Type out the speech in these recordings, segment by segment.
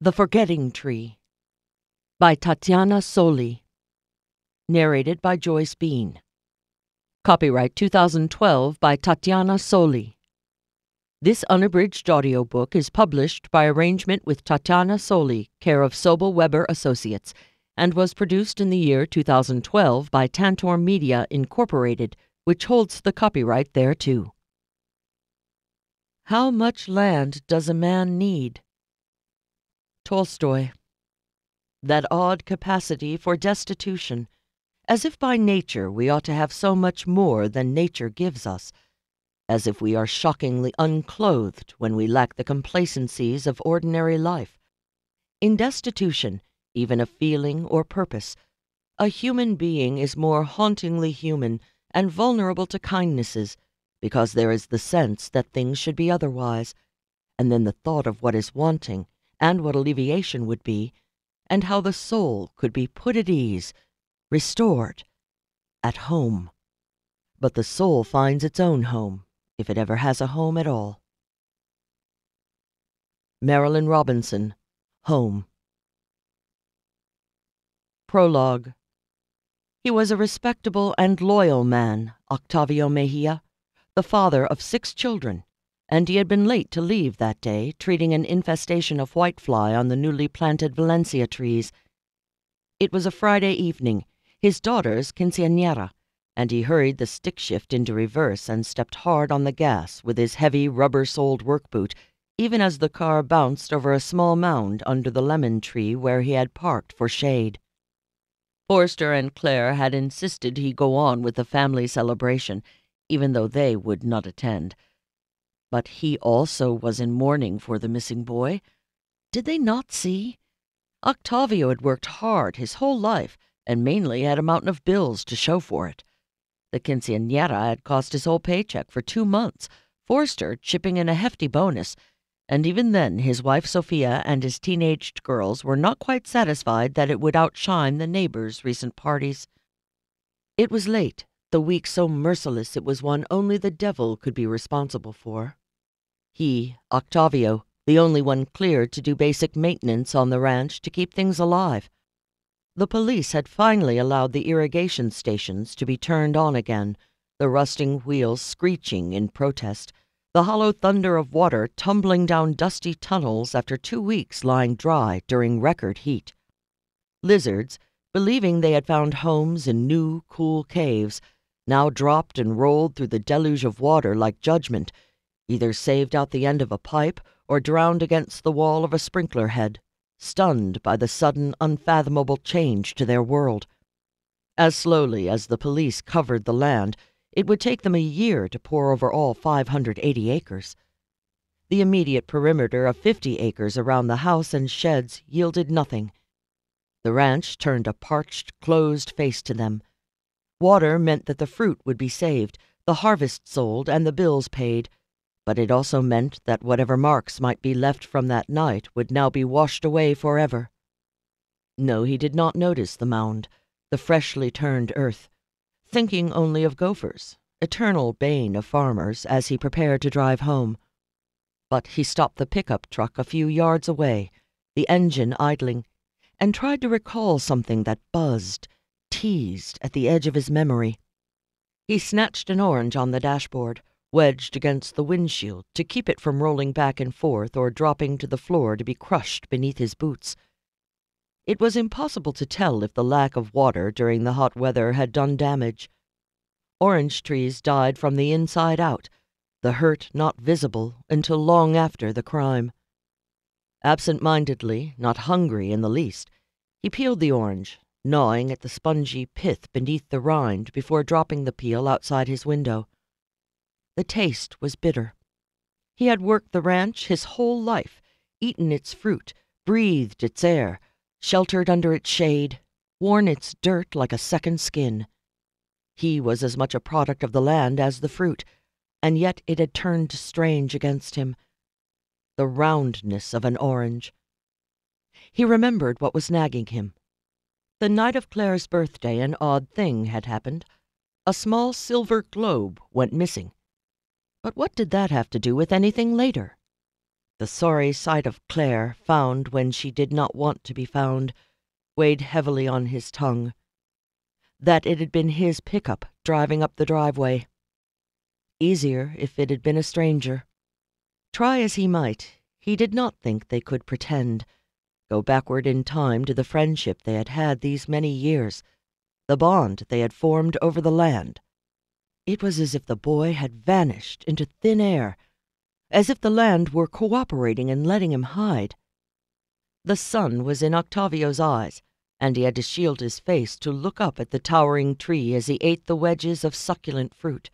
The Forgetting Tree by Tatjana Soli. Narrated by Joyce Bean. Copyright 2012 by Tatjana Soli. This unabridged audiobook is published by arrangement with Tatjana Soli, care of Sobel Weber Associates, and was produced in the year 2012 by Tantor Media Incorporated, which holds the copyright thereto. How much land does a man need? Tolstoy. That odd capacity for destitution, as if by nature we ought to have so much more than nature gives us, as if we are shockingly unclothed when we lack the complacencies of ordinary life. In destitution, even of feeling or purpose, a human being is more hauntingly human and vulnerable to kindnesses, because there is the sense that things should be otherwise, and then the thought of what is wanting, and what alleviation would be, and how the soul could be put at ease, restored, at home. But the soul finds its own home, if it ever has a home at all. Marilyn Robinson, Home. Prologue. He was a respectable and loyal man, Octavio Mejia, the father of 6 children, and he had been late to leave that day, treating an infestation of whitefly on the newly planted Valencia trees. It was a Friday evening, his daughter's quinceañera, and he hurried the stick shift into reverse and stepped hard on the gas with his heavy rubber-soled work boot, even as the car bounced over a small mound under the lemon tree where he had parked for shade. Forster and Claire had insisted he go on with the family celebration, even though they would not attend. But he also was in mourning for the missing boy. Did they not see? Octavio had worked hard his whole life, and mainly had a mountain of bills to show for it. The quinceañera had cost his whole paycheck for 2 months, Forster chipping in a hefty bonus, and even then his wife Sophia and his teenaged girls were not quite satisfied that it would outshine the neighbors' recent parties. It was late, the week so merciless it was one only the devil could be responsible for. He, Octavio, the only one cleared to do basic maintenance on the ranch to keep things alive. The police had finally allowed the irrigation stations to be turned on again, the rusting wheels screeching in protest, the hollow thunder of water tumbling down dusty tunnels after 2 weeks lying dry during record heat. Lizards, believing they had found homes in new, cool caves, now dropped and rolled through the deluge of water like judgment, either saved out the end of a pipe or drowned against the wall of a sprinkler head, stunned by the sudden, unfathomable change to their world. As slowly as the police covered the land, it would take them a year to pour over all 580 acres. The immediate perimeter of 50 acres around the house and sheds yielded nothing. The ranch turned a parched, closed face to them. Water meant that the fruit would be saved, the harvest sold, and the bills paid, but it also meant that whatever marks might be left from that night would now be washed away forever. No, he did not notice the mound, the freshly turned earth, thinking only of gophers, eternal bane of farmers, as he prepared to drive home. But he stopped the pickup truck a few yards away, the engine idling, and tried to recall something that buzzed, teased at the edge of his memory. He snatched an orange on the dashboard, wedged against the windshield to keep it from rolling back and forth or dropping to the floor to be crushed beneath his boots. It was impossible to tell if the lack of water during the hot weather had done damage. Orange trees died from the inside out, the hurt not visible until long after the crime. Absent-mindedly, not hungry in the least, he peeled the orange, gnawing at the spongy pith beneath the rind before dropping the peel outside his window. The taste was bitter. He had worked the ranch his whole life, eaten its fruit, breathed its air, sheltered under its shade, worn its dirt like a second skin. He was as much a product of the land as the fruit, and yet it had turned strange against him. The roundness of an orange. He remembered what was nagging him. The night of Claire's birthday an odd thing had happened. A small silver globe went missing. But what did that have to do with anything later? The sorry sight of Claire, found when she did not want to be found, weighed heavily on his tongue. That it had been his pickup driving up the driveway. Easier if it had been a stranger. Try as he might, he did not think they could pretend, go backward in time to the friendship they had had these many years, the bond they had formed over the land. It was as if the boy had vanished into thin air, as if the land were cooperating in letting him hide. The sun was in Octavio's eyes, and he had to shield his face to look up at the towering tree as he ate the wedges of succulent fruit.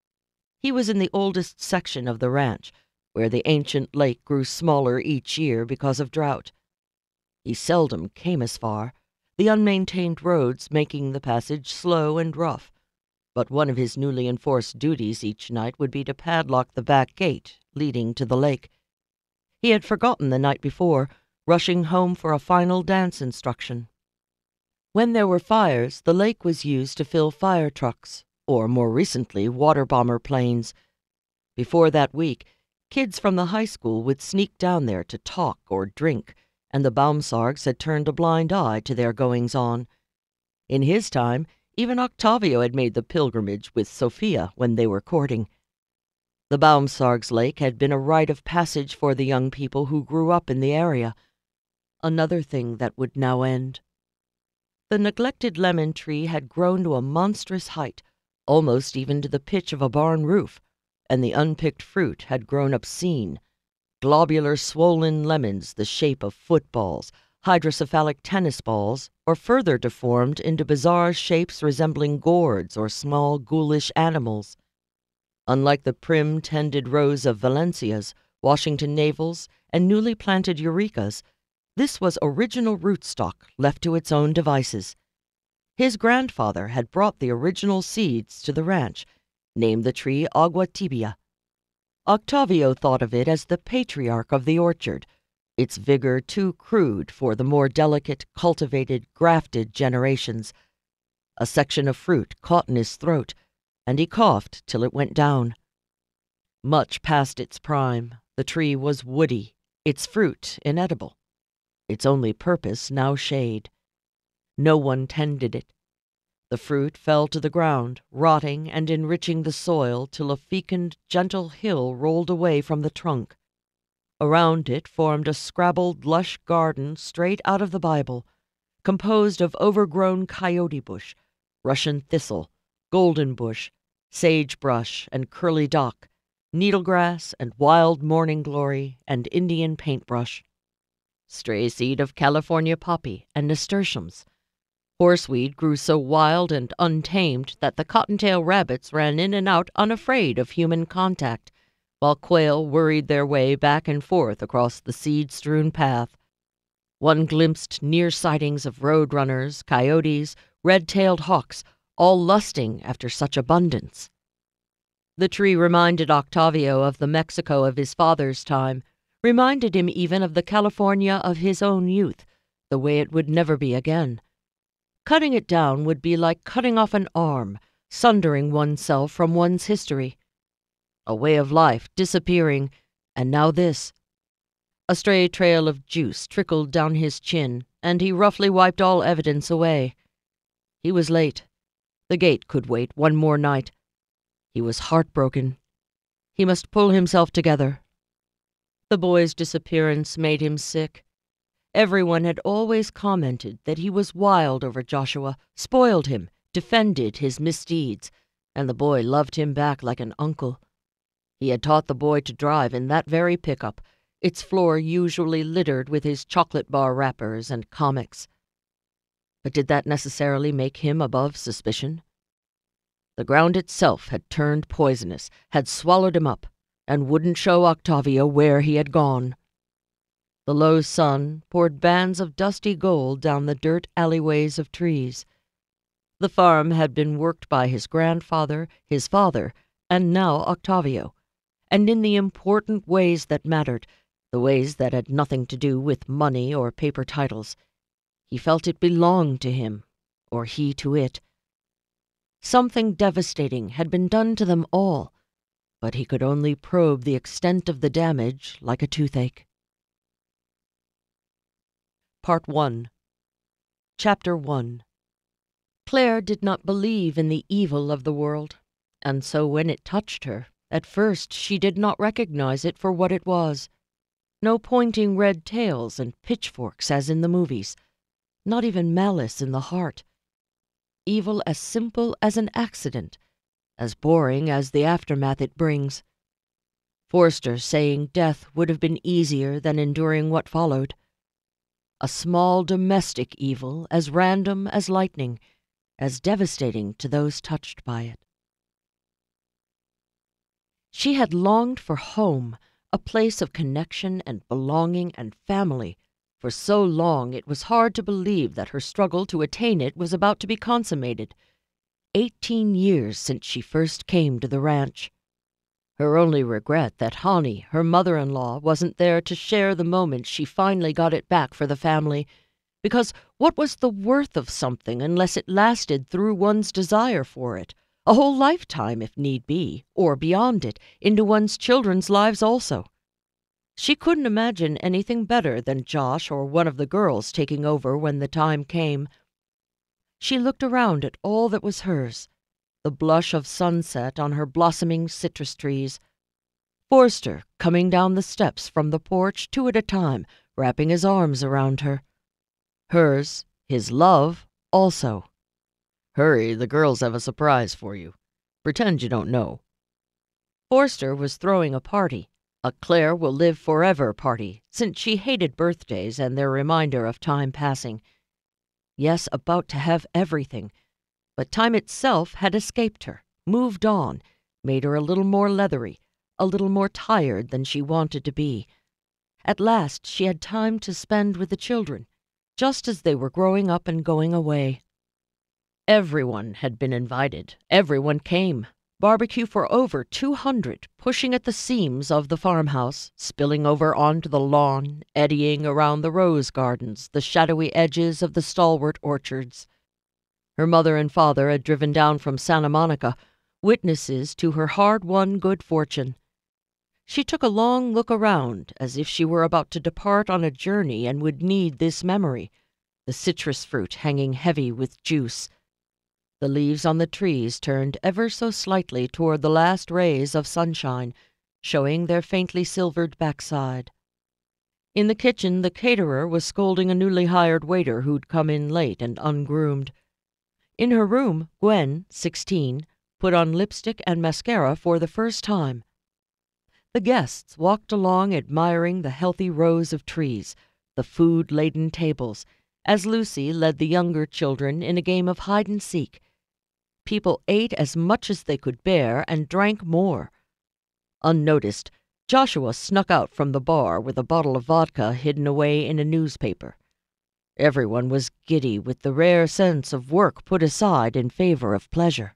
He was in the oldest section of the ranch, where the ancient lake grew smaller each year because of drought. He seldom came as far, the unmaintained roads making the passage slow and rough, but one of his newly enforced duties each night would be to padlock the back gate leading to the lake. He had forgotten the night before, rushing home for a final dance instruction. When there were fires, the lake was used to fill fire trucks, or more recently, water bomber planes. Before that week, kids from the high school would sneak down there to talk or drink, and the Baumsargs had turned a blind eye to their goings-on. In his time, even Octavio had made the pilgrimage with Sophia when they were courting. The Baumsargs' lake had been a rite of passage for the young people who grew up in the area. Another thing that would now end. The neglected lemon tree had grown to a monstrous height, almost even to the pitch of a barn roof, and the unpicked fruit had grown obscene. Globular swollen lemons the shape of footballs, hydrocephalic tennis balls, or further deformed into bizarre shapes resembling gourds or small ghoulish animals. Unlike the prim, tended rows of Valencias, Washington navels, and newly planted Eurekas, this was original rootstock left to its own devices. His grandfather had brought the original seeds to the ranch, named the tree Agua Tibia. Octavio thought of it as the patriarch of the orchard, its vigor too crude for the more delicate, cultivated, grafted generations. A section of fruit caught in his throat, and he coughed till it went down. Much past its prime, the tree was woody, its fruit inedible, its only purpose now shade. No one tended it. The fruit fell to the ground, rotting and enriching the soil till a fecund, gentle hill rolled away from the trunk. Around it formed a scrabbled, lush garden straight out of the Bible, composed of overgrown coyote bush, Russian thistle, golden bush, sagebrush and curly dock, needlegrass and wild morning glory and Indian paintbrush, stray seed of California poppy and nasturtiums. Horseweed grew so wild and untamed that the cottontail rabbits ran in and out unafraid of human contact, while quail worried their way back and forth across the seed-strewn path. One glimpsed near sightings of road-runners, coyotes, red-tailed hawks, all lusting after such abundance. The tree reminded Octavio of the Mexico of his father's time, reminded him even of the California of his own youth, the way it would never be again. Cutting it down would be like cutting off an arm, sundering oneself from one's history. A way of life disappearing, and now this. A stray trail of juice trickled down his chin, and he roughly wiped all evidence away. He was late. The gate could wait one more night. He was heartbroken. He must pull himself together. The boy's disappearance made him sick. Everyone had always commented that he was wild over Joshua, spoiled him, defended his misdeeds, and the boy loved him back like an uncle. He had taught the boy to drive in that very pickup, its floor usually littered with his chocolate bar wrappers and comics. But did that necessarily make him above suspicion? The ground itself had turned poisonous, had swallowed him up, and wouldn't show Octavio where he had gone. The low sun poured bands of dusty gold down the dirt alleyways of trees. The farm had been worked by his grandfather, his father, and now Octavio, and in the important ways that mattered, the ways that had nothing to do with money or paper titles. He felt it belonged to him, or he to it. Something devastating had been done to them all. but he could only probe the extent of the damage like a toothache. Part 1. Chapter 1. Claire did not believe in the evil of the world, and so when it touched her, at first she did not recognize it for what it was. No pointing red tails and pitchforks as in the movies, not even malice in the heart. Evil as simple as an accident, as boring as the aftermath it brings. Forster saying death would have been easier than enduring what followed. A small domestic evil as random as lightning, as devastating to those touched by it. She had longed for home, a place of connection and belonging and family. For so long it was hard to believe that her struggle to attain it was about to be consummated. 18 years since she first came to the ranch. Her only regret that Hani, her mother-in-law, wasn't there to share the moment she finally got it back for the family, because what was the worth of something unless it lasted through one's desire for it, a whole lifetime if need be, or beyond it, into one's children's lives also? She couldn't imagine anything better than Josh or one of the girls taking over when the time came. She looked around at all that was hers, the blush of sunset on her blossoming citrus trees, Forster coming down the steps from the porch 2 at a time, wrapping his arms around her. Hers, his love, also. "Hurry, the girls have a surprise for you. Pretend you don't know." Forster was throwing a party, a Claire will live forever party, since she hated birthdays and their reminder of time passing. Yes, about to have everything, but time itself had escaped her, moved on, made her a little more leathery, a little more tired than she wanted to be. At last she had time to spend with the children, just as they were growing up and going away. Everyone had been invited. Everyone came. Barbecue for over 200, pushing at the seams of the farmhouse, spilling over onto the lawn, eddying around the rose gardens, the shadowy edges of the stalwart orchards. Her mother and father had driven down from Santa Monica, witnesses to her hard-won good fortune. She took a long look around, as if she were about to depart on a journey and would need this memory, the citrus fruit hanging heavy with juice. The leaves on the trees turned ever so slightly toward the last rays of sunshine, showing their faintly silvered backside. In the kitchen, the caterer was scolding a newly hired waiter who'd come in late and ungroomed. In her room, Gwen, 16, put on lipstick and mascara for the first time. The guests walked along admiring the healthy rows of trees, the food-laden tables, as Lucy led the younger children in a game of hide-and-seek. People ate as much as they could bear and drank more. Unnoticed, Joshua snuck out from the bar with a bottle of vodka hidden away in a newspaper. Everyone was giddy with the rare sense of work put aside in favor of pleasure.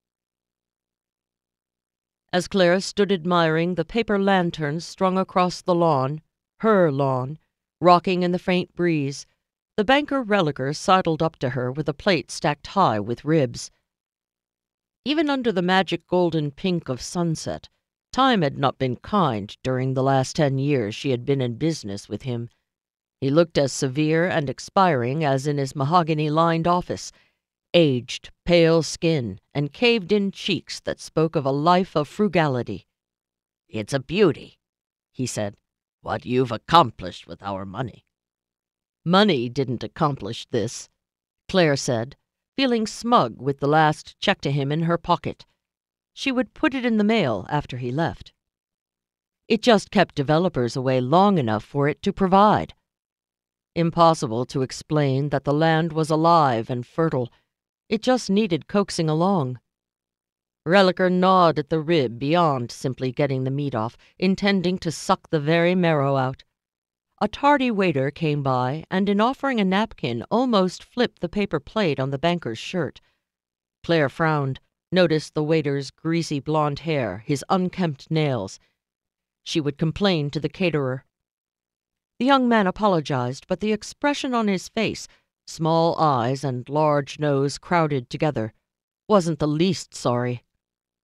As Claire stood admiring the paper lanterns strung across the lawn, her lawn, rocking in the faint breeze, the banker Relicker sidled up to her with a plate stacked high with ribs. Even under the magic golden pink of sunset, time had not been kind during the last 10 years she had been in business with him. He looked as severe and expiring as in his mahogany-lined office, aged, pale skin, and caved-in cheeks that spoke of a life of frugality. "It's a beauty," he said, "what you've accomplished with our money." "Money didn't accomplish this," Claire said, feeling smug with the last check to him in her pocket. She would put it in the mail after he left. "It just kept developers away long enough for it to provide." Impossible to explain that the land was alive and fertile. It just needed coaxing along. Relicker gnawed at the rib beyond simply getting the meat off, intending to suck the very marrow out. A tardy waiter came by, and in offering a napkin almost flipped the paper plate on the banker's shirt. Claire frowned, noticed the waiter's greasy blonde hair, his unkempt nails. She would complain to the caterer. The young man apologized, but the expression on his face, small eyes and large nose crowded together, wasn't the least sorry.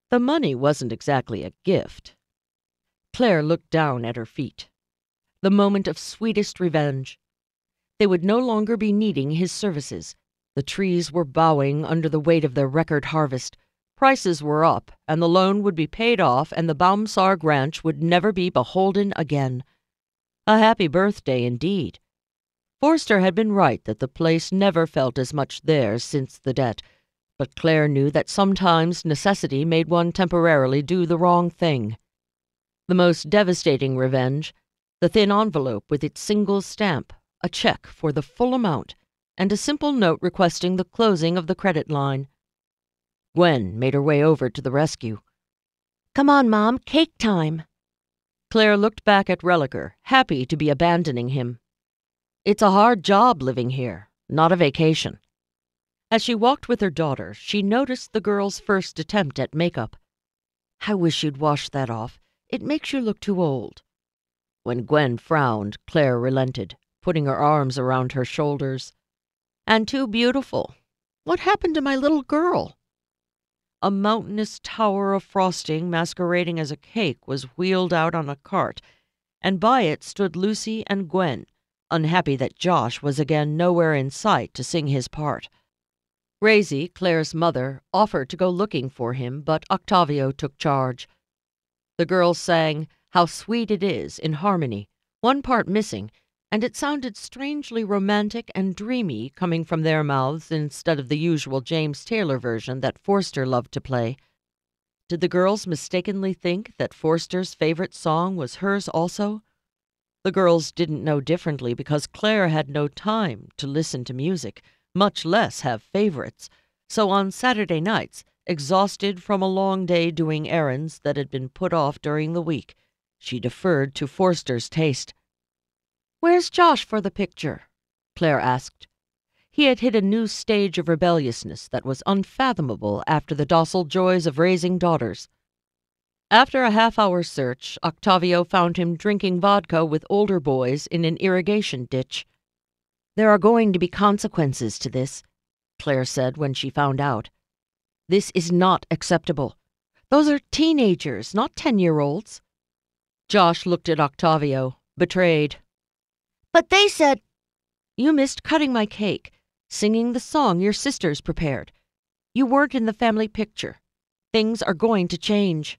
The money wasn't exactly a gift. Claire looked down at her feet. The moment of sweetest revenge. They would no longer be needing his services. The trees were bowing under the weight of their record harvest. Prices were up, and the loan would be paid off, and the Baumsarg ranch would never be beholden again. A happy birthday indeed. Forster had been right that the place never felt as much theirs since the debt, but Claire knew that sometimes necessity made one temporarily do the wrong thing. The most devastating revenge, the thin envelope with its single stamp, a check for the full amount, and a simple note requesting the closing of the credit line. Gwen made her way over to the rescue. "Come on, Mom, cake time." Claire looked back at Relicker, happy to be abandoning him. It's a hard job living here, not a vacation. As she walked with her daughter, she noticed the girl's first attempt at makeup. "I wish you'd wash that off. It makes you look too old." When Gwen frowned, Claire relented, putting her arms around her shoulders. "And too beautiful. What happened to my little girl?" A mountainous tower of frosting masquerading as a cake was wheeled out on a cart, and by it stood Lucy and Gwen, unhappy that Josh was again nowhere in sight to sing his part. Raisie, Claire's mother, offered to go looking for him, but Octavio took charge. The girls sang "How Sweet It Is" in harmony, one part missing, and it sounded strangely romantic and dreamy coming from their mouths instead of the usual James Taylor version that Forster loved to play. Did the girls mistakenly think that Forster's favorite song was hers also? The girls didn't know differently because Claire had no time to listen to music, much less have favorites. So on Saturday nights, exhausted from a long day doing errands that had been put off during the week, she deferred to Forster's taste. "Where's Josh for the picture?" Claire asked. He had hit a new stage of rebelliousness that was unfathomable after the docile joys of raising daughters. After a half-hour search, Octavio found him drinking vodka with older boys in an irrigation ditch. "There are going to be consequences to this," Claire said when she found out. "This is not acceptable. Those are teenagers, not 10-year-olds. Josh looked at Octavio, betrayed. "But they said—" "You missed cutting my cake, singing the song your sisters prepared. You weren't in the family picture. Things are going to change."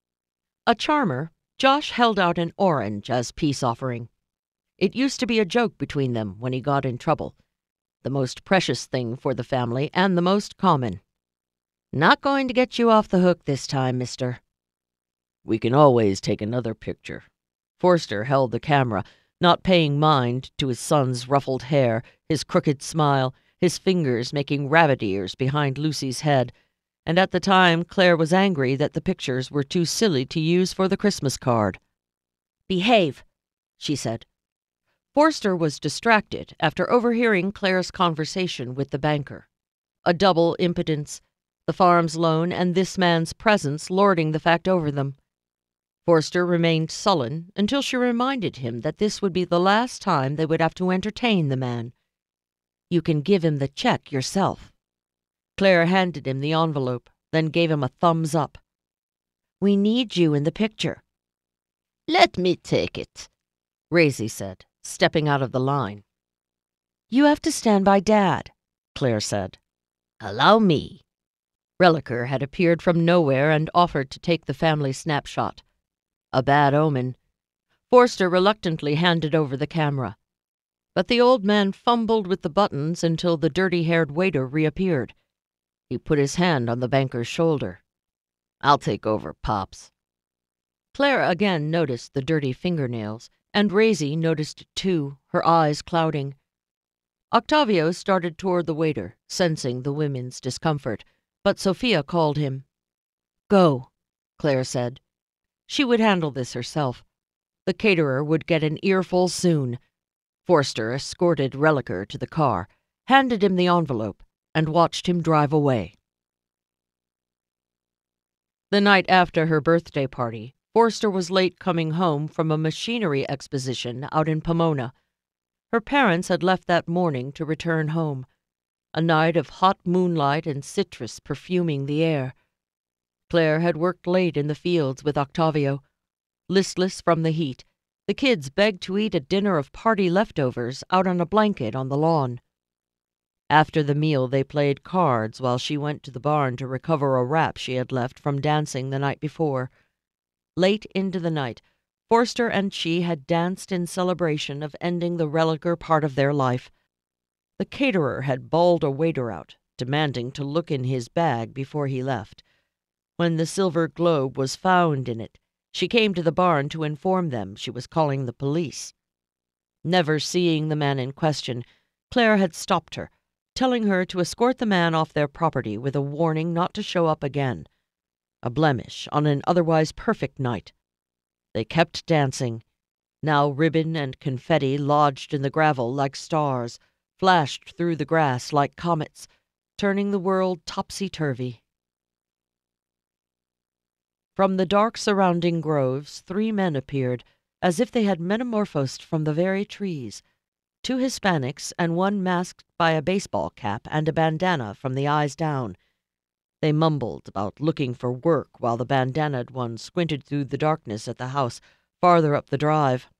A charmer, Josh held out an orange as peace offering. It used to be a joke between them when he got in trouble. The most precious thing for the family and the most common. "Not going to get you off the hook this time, mister." "We can always take another picture." Forster held the camera, not paying mind to his son's ruffled hair, his crooked smile, his fingers making rabbit ears behind Lucy's head, and at the time Claire was angry that the pictures were too silly to use for the Christmas card. "Behave," she said. Forster was distracted after overhearing Claire's conversation with the banker. A double impotence, the farm's loan and this man's presence lording the fact over them. Forster remained sullen until she reminded him that this would be the last time they would have to entertain the man. "You can give him the check yourself." Claire handed him the envelope, then gave him a thumbs up. "We need you in the picture." "Let me take it," Raisie said, stepping out of the line. "You have to stand by Dad," Claire said. "Allow me." Relicker had appeared from nowhere and offered to take the family snapshot. A bad omen. Forster reluctantly handed over the camera. But the old man fumbled with the buttons until the dirty-haired waiter reappeared. He put his hand on the banker's shoulder. "I'll take over, Pops." Claire again noticed the dirty fingernails, and Raisie noticed it too, her eyes clouding. Octavio started toward the waiter, sensing the women's discomfort, but Sophia called him. "Go," Claire said. She would handle this herself. The caterer would get an earful soon. Forster escorted Relicker to the car, handed him the envelope, and watched him drive away. The night after her birthday party, Forster was late coming home from a machinery exposition out in Pomona. Her parents had left that morning to return home. A night of hot moonlight and citrus perfuming the air. Claire had worked late in the fields with Octavio. Listless from the heat, the kids begged to eat a dinner of party leftovers out on a blanket on the lawn. After the meal, they played cards while she went to the barn to recover a wrap she had left from dancing the night before. Late into the night, Forster and she had danced in celebration of ending the Religer part of their life. The caterer had bawled a waiter out, demanding to look in his bag before he left. When the silver globe was found in it, she came to the barn to inform them she was calling the police. Never seeing the man in question, Claire had stopped her, telling her to escort the man off their property with a warning not to show up again. A blemish on an otherwise perfect night. They kept dancing. Now ribbon and confetti lodged in the gravel like stars, flashed through the grass like comets, turning the world topsy-turvy. From the dark surrounding groves, 3 men appeared, as if they had metamorphosed from the very trees. 2 Hispanics and 1 masked by a baseball cap and a bandana from the eyes down. They mumbled about looking for work while the bandanaed one squinted through the darkness at the house farther up the drive.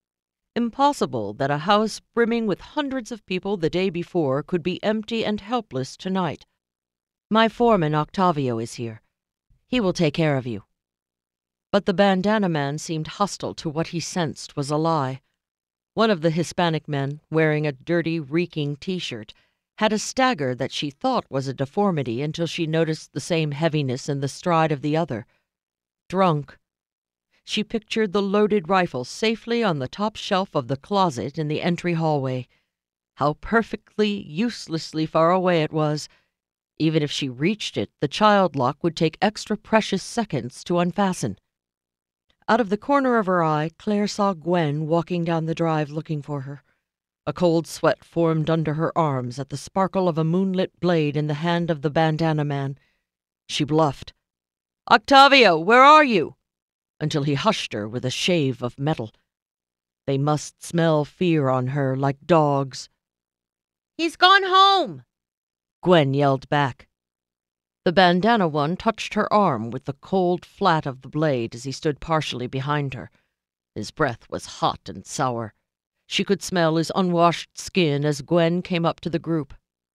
Impossible that a house brimming with hundreds of people the day before could be empty and helpless tonight. "My foreman Octavio is here. He will take care of you." But the bandana man seemed hostile to what he sensed was a lie. One of the Hispanic men, wearing a dirty, reeking T-shirt, had a stagger that she thought was a deformity until she noticed the same heaviness in the stride of the other. Drunk. She pictured the loaded rifle safely on the top shelf of the closet in the entry hallway. How perfectly, uselessly far away it was. Even if she reached it, the child lock would take extra precious seconds to unfasten. Out of the corner of her eye, Claire saw Gwen walking down the drive looking for her. A cold sweat formed under her arms at the sparkle of a moonlit blade in the hand of the bandana man. She bluffed. "Octavio, where are you?" until he hushed her with a shave of metal. They must smell fear on her like dogs. "He's gone home," Gwen yelled back. The bandana one touched her arm with the cold flat of the blade as he stood partially behind her. His breath was hot and sour. She could smell his unwashed skin as Gwen came up to the group.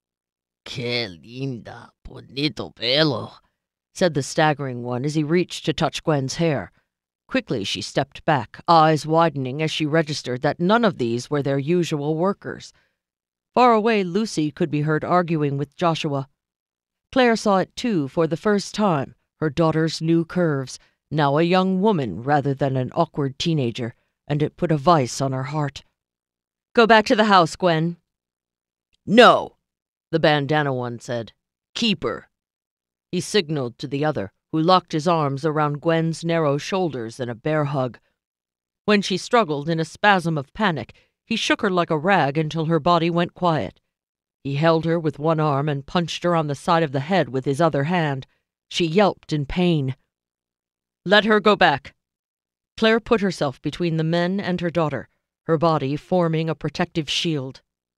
"Que linda, bonito pelo," said the staggering one as he reached to touch Gwen's hair. Quickly she stepped back, eyes widening as she registered that none of these were their usual workers. Far away, Lucy could be heard arguing with Joshua. Claire saw it too for the first time, her daughter's new curves, now a young woman rather than an awkward teenager, and it put a vice on her heart. "Go back to the house, Gwen." "No," the bandana one said. "Keep her." He signaled to the other, who locked his arms around Gwen's narrow shoulders in a bear hug. When she struggled in a spasm of panic, he shook her like a rag until her body went quiet. He held her with one arm and punched her on the side of the head with his other hand. She yelped in pain. "Let her go back." Claire put herself between the men and her daughter, her body forming a protective shield.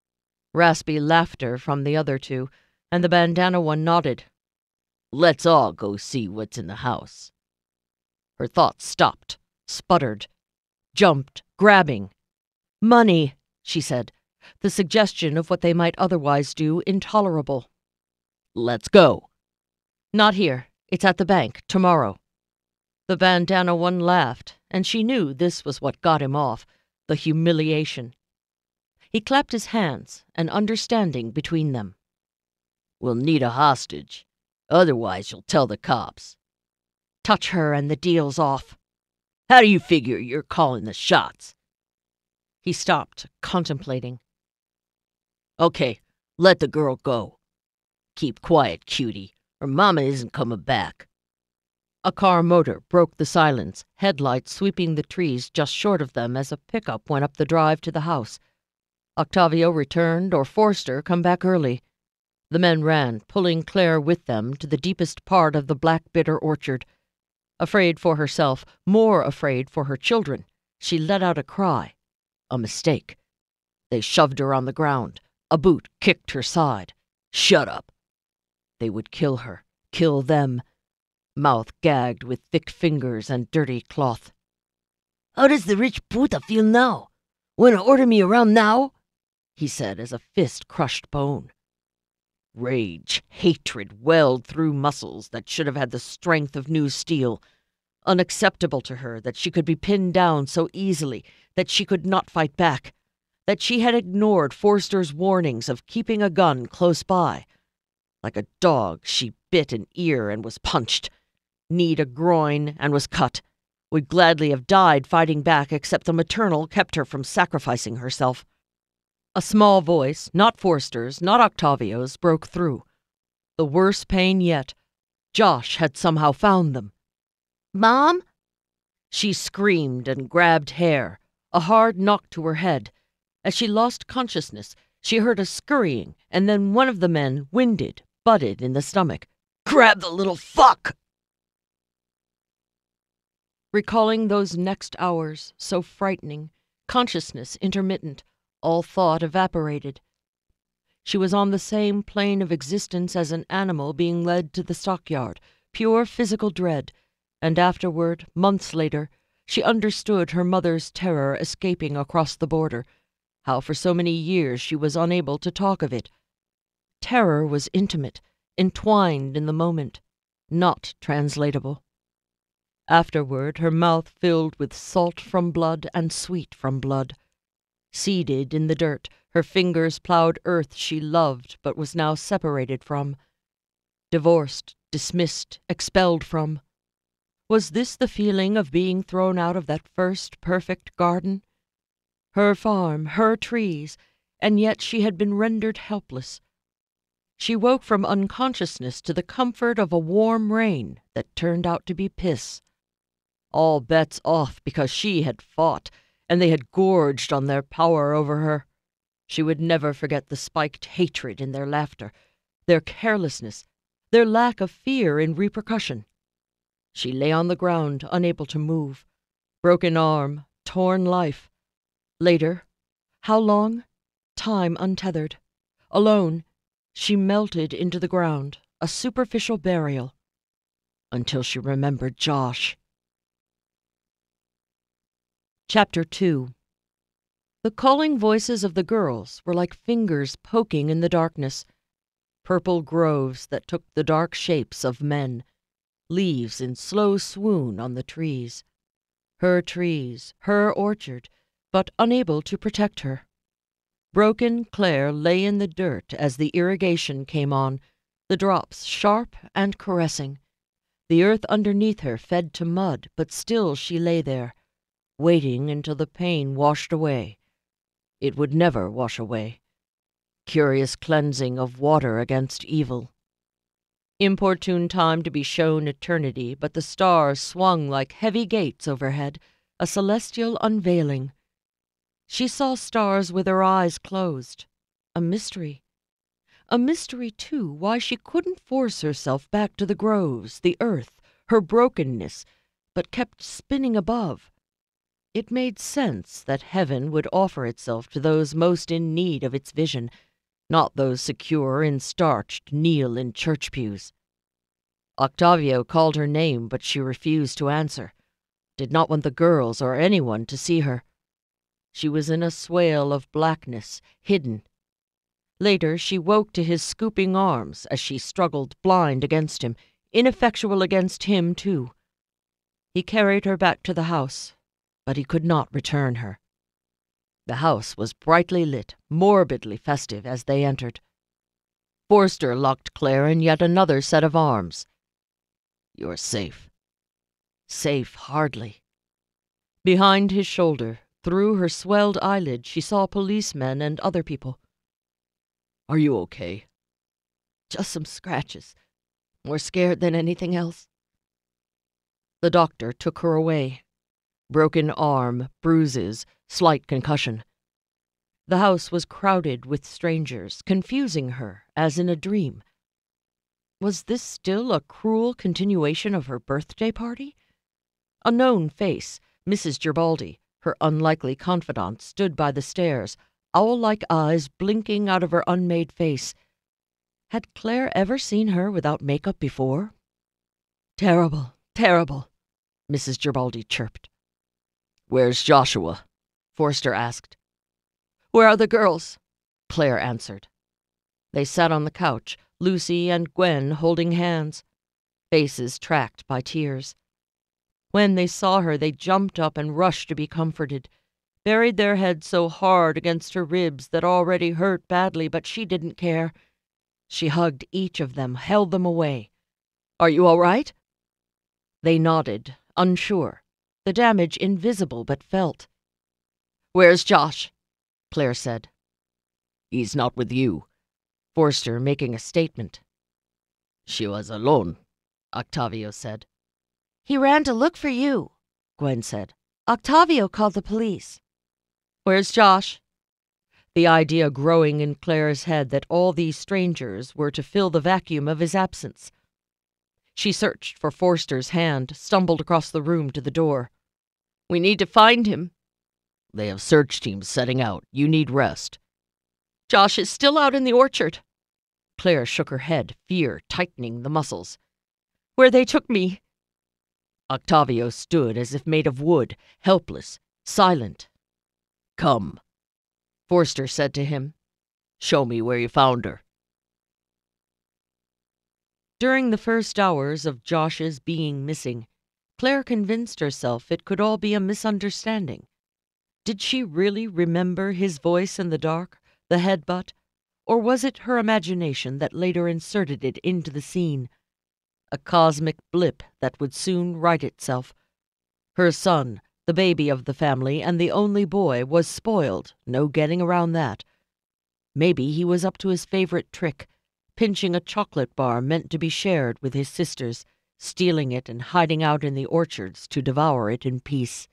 Raspy laughter from the other 2, and the bandana one nodded. "Let's all go see what's in the house." Her thoughts stopped, sputtered, jumped, grabbing. "Money," she said, the suggestion of what they might otherwise do intolerable. "Let's go." "Not here. It's at the bank, tomorrow." The bandana one laughed, and she knew this was what got him off, the humiliation. He clapped his hands, an understanding between them. "We'll need a hostage. Otherwise you'll tell the cops." "Touch her and the deal's off." "How do you figure you're calling the shots?" He stopped, contemplating. "Okay, let the girl go. Keep quiet, cutie, or Mama isn't coming back." A car motor broke the silence, headlights sweeping the trees just short of them as a pickup went up the drive to the house. Octavio returned or Forster come back early. The men ran, pulling Claire with them to the deepest part of the black bitter orchard. Afraid for herself, more afraid for her children, she let out a cry. A mistake. They shoved her on the ground. A boot kicked her side. "Shut up." They would kill her, kill them. mouth gagged with thick fingers and dirty cloth. "How does the rich puta feel now? Wanna order me around now?" he said as a fist crushed bone. Rage, hatred welled through muscles that should have had the strength of new steel. Unacceptable to her that she could be pinned down so easily, that she could not fight back, that she had ignored Forster's warnings of keeping a gun close by. Like a dog, she bit an ear and was punched, kneed a groin and was cut, would gladly have died fighting back except the maternal kept her from sacrificing herself. A small voice, not Forster's, not Octavio's, broke through. The worst pain yet. Josh had somehow found them. "Mom?" She screamed and grabbed hair, a hard knock to her head. As she lost consciousness, she heard a scurrying, and then one of the men, winded, butted in the stomach. "Grab the little fuck!" Recalling those next hours, so frightening, consciousness intermittent, all thought evaporated. She was on the same plane of existence as an animal being led to the stockyard, pure physical dread, and afterward, months later, she understood her mother's terror escaping across the border, how for so many years she was unable to talk of it. Terror was intimate, entwined in the moment, not translatable. Afterward, her mouth filled with salt from blood and sweet from blood. Seated in the dirt, her fingers plowed earth she loved but was now separated from. Divorced, dismissed, expelled from. Was this the feeling of being thrown out of that first perfect garden? Her farm, her trees, and yet she had been rendered helpless. She woke from unconsciousness to the comfort of a warm rain that turned out to be piss. All bets off because she had fought, and they had gorged on their power over her. She would never forget the spiked hatred in their laughter, their carelessness, their lack of fear in repercussion. She lay on the ground, unable to move. Broken arm, torn life. Later, how long? Time untethered. Alone, she melted into the ground, a superficial burial, until she remembered Josh. Chapter 2. The calling voices of the girls were like fingers poking in the darkness, purple groves that took the dark shapes of men, leaves in slow swoon on the trees. Her trees, her orchard, but unable to protect her. Broken Claire lay in the dirt as the irrigation came on, the drops sharp and caressing. The earth underneath her fed to mud, but still she lay there, waiting until the pain washed away. It would never wash away. Curious cleansing of water against evil. Importune time to be shown eternity, but the stars swung like heavy gates overhead, a celestial unveiling. She saw stars with her eyes closed. A mystery. A mystery, too, why she couldn't force herself back to the groves, the earth, her brokenness, but kept spinning above. It made sense that heaven would offer itself to those most in need of its vision, not those secure in starched kneel in church pews. Octavio called her name, but she refused to answer, did not want the girls or anyone to see her. She was in a swale of blackness, hidden. Later she woke to his scooping arms as she struggled blind against him, ineffectual against him too. He carried her back to the house, but he could not return her. The house was brightly lit, morbidly festive as they entered. Forster locked Claire in yet another set of arms. "You're safe." Safe, hardly. Behind his shoulder, through her swelled eyelid, she saw policemen and other people. "Are you okay?" "Just some scratches. More scared than anything else." The doctor took her away. Broken arm, bruises, slight concussion. The house was crowded with strangers, confusing her as in a dream. Was this still a cruel continuation of her birthday party? A known face, Mrs. Geribaldi, her unlikely confidant, stood by the stairs, owl-like eyes blinking out of her unmade face. Had Claire ever seen her without makeup before? Terrible, terrible, Mrs. Garibaldi chirped. Where's Joshua? Forster asked. Where are the girls? Claire answered. They sat on the couch, Lucy and Gwen holding hands, faces tracked by tears. When they saw her, they jumped up and rushed to be comforted, buried their heads so hard against her ribs that already hurt badly, but she didn't care. She hugged each of them, held them away. Are you all right? They nodded, unsure, the damage invisible but felt. Where's Josh? Claire said. He's not with you. Forster making a statement. She was alone, Octavio said. He ran to look for you, Gwen said. Octavio called the police. Where's Josh? The idea growing in Claire's head that all these strangers were to fill the vacuum of his absence. She searched for Forster's hand, stumbled across the room to the door. We need to find him. They have search teams setting out. You need rest. Josh is still out in the orchard. Claire shook her head, fear tightening the muscles. Where they took me. Octavio stood as if made of wood, helpless, silent. Come, Forster said to him. Show me where you found her. During the first hours of Josh's being missing, Claire convinced herself it could all be a misunderstanding. Did she really remember his voice in the dark, the headbutt, or was it her imagination that later inserted it into the scene? A cosmic blip that would soon right itself. Her son, the baby of the family and the only boy, was spoiled, no getting around that. Maybe he was up to his favorite trick, pinching a chocolate bar meant to be shared with his sisters, stealing it and hiding out in the orchards to devour it in peace.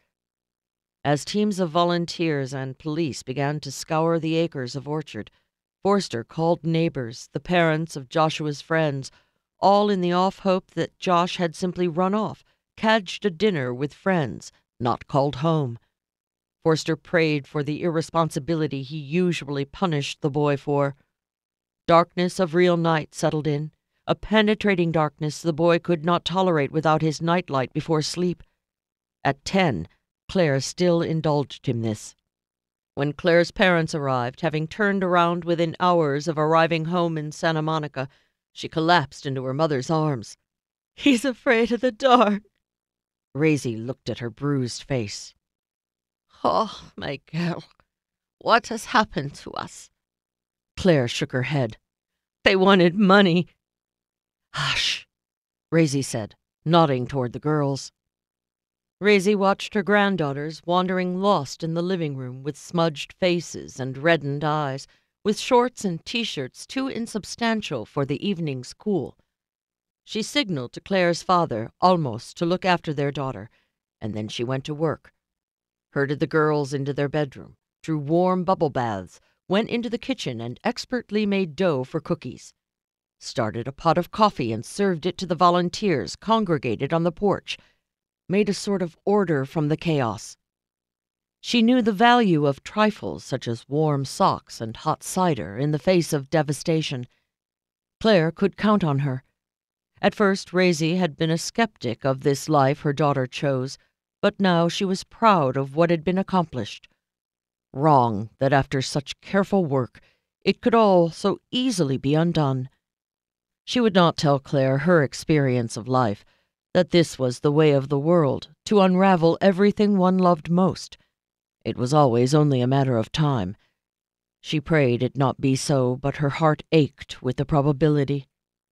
As teams of volunteers and police began to scour the acres of orchard, Forster called neighbors, the parents of Joshua's friends, all in the off hope that Josh had simply run off, cadged a dinner with friends, not called home. Forster prayed for the irresponsibility he usually punished the boy for. Darkness of real night settled in, a penetrating darkness the boy could not tolerate without his nightlight before sleep. At 10, Claire still indulged him this. When Claire's parents arrived, having turned around within hours of arriving home in Santa Monica, she collapsed into her mother's arms. He's afraid of the dark. Raisie looked at her bruised face. Oh, my girl, what has happened to us? Claire shook her head. They wanted money. Hush, Raisie said, nodding toward the girls. Raisie watched her granddaughters wandering lost in the living room with smudged faces and reddened eyes, with shorts and T-shirts too insubstantial for the evening's cool. She signaled to Claire's father, almost, to look after their daughter, and then she went to work. Herded the girls into their bedroom, drew warm bubble baths, went into the kitchen and expertly made dough for cookies. Started a pot of coffee and served it to the volunteers congregated on the porch. Made a sort of order from the chaos. She knew the value of trifles such as warm socks and hot cider in the face of devastation. Claire could count on her. At first, Raisie had been a skeptic of this life her daughter chose, but now she was proud of what had been accomplished. Wrong that after such careful work it could all so easily be undone. She would not tell Claire her experience of life, that this was the way of the world, to unravel everything one loved most. It was always only a matter of time. She prayed it not be so, but her heart ached with the probability.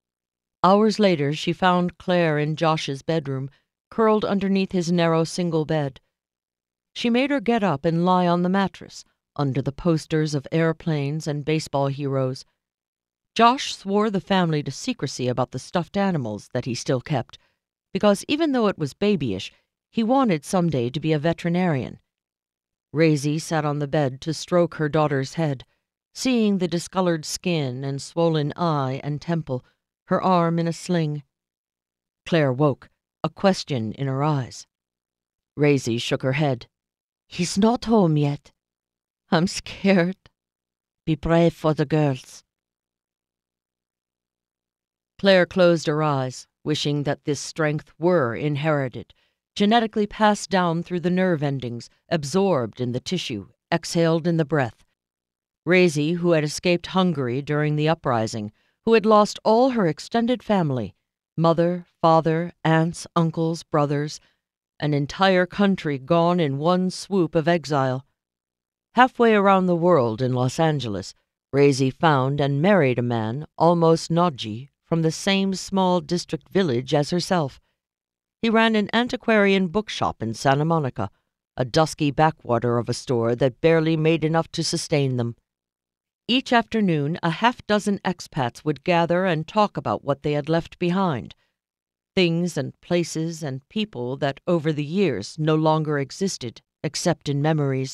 Hours later she found Claire in Josh's bedroom, curled underneath his narrow single bed. She made her get up and lie on the mattress, under the posters of airplanes and baseball heroes. Josh swore the family to secrecy about the stuffed animals that he still kept, because even though it was babyish, he wanted someday to be a veterinarian. Raisie sat on the bed to stroke her daughter's head, seeing the discolored skin and swollen eye and temple, her arm in a sling. Claire woke, a question in her eyes. Raisie shook her head. He's not home yet. I'm scared. Be brave for the girls. Claire closed her eyes, wishing that this strength were inherited, genetically passed down through the nerve endings, absorbed in the tissue, exhaled in the breath. Razie, who had escaped Hungary during the uprising, who had lost all her extended family, mother, father, aunts, uncles, brothers, an entire country gone in one swoop of exile. Halfway around the world in Los Angeles, Razie found and married a man, almost Nagy, from the same small district village as herself. He ran an antiquarian bookshop in Santa Monica, a dusky backwater of a store that barely made enough to sustain them. Each afternoon, a half-dozen expats would gather and talk about what they had left behind, things and places and people that over the years no longer existed, except in memories.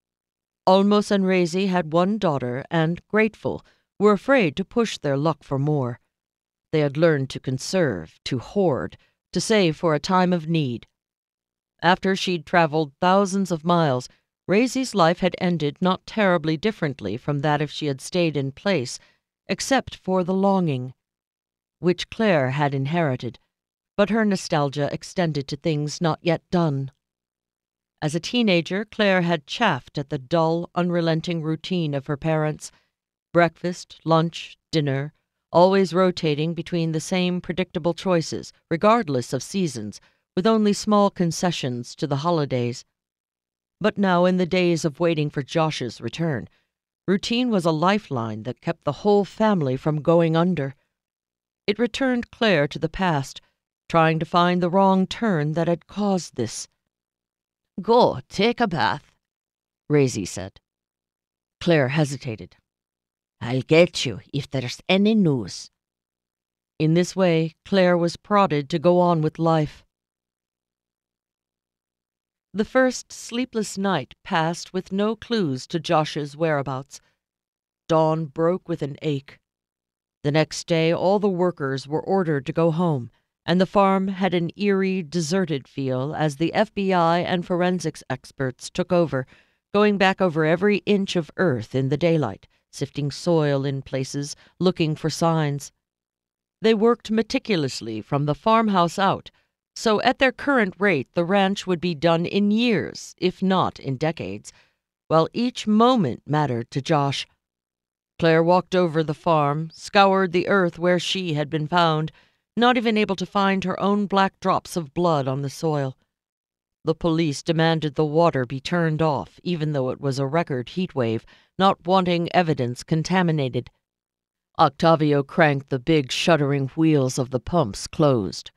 Olmos and Razie had one daughter and, grateful, were afraid to push their luck for more. They had learned to conserve, to hoard, to save for a time of need. After she'd traveled thousands of miles, Razie's life had ended not terribly differently from that if she had stayed in place, except for the longing, which Claire had inherited, but her nostalgia extended to things not yet done. As a teenager, Claire had chafed at the dull, unrelenting routine of her parents. Breakfast, lunch, dinner, always rotating between the same predictable choices, regardless of seasons, with only small concessions to the holidays. But now, in the days of waiting for Josh's return, routine was a lifeline that kept the whole family from going under. It returned Claire to the past, trying to find the wrong turn that had caused this. "Go, take a bath," Razie said. Claire hesitated. "I'll get you if there's any news." In this way, Claire was prodded to go on with life. The first sleepless night passed with no clues to Josh's whereabouts. Dawn broke with an ache. The next day, all the workers were ordered to go home, and the farm had an eerie, deserted feel as the FBI and forensics experts took over, going back over every inch of earth in the daylight, sifting soil in places, looking for signs. They worked meticulously from the farmhouse out, so at their current rate the ranch would be done in years, if not in decades, while each moment mattered to Josh. Claire walked over the farm, scoured the earth where she had been found, not even able to find her own black drops of blood on the soil. The police demanded the water be turned off, even though it was a record heat wave, not wanting evidence contaminated. Octavio cranked the big shuddering wheels of the pumps closed.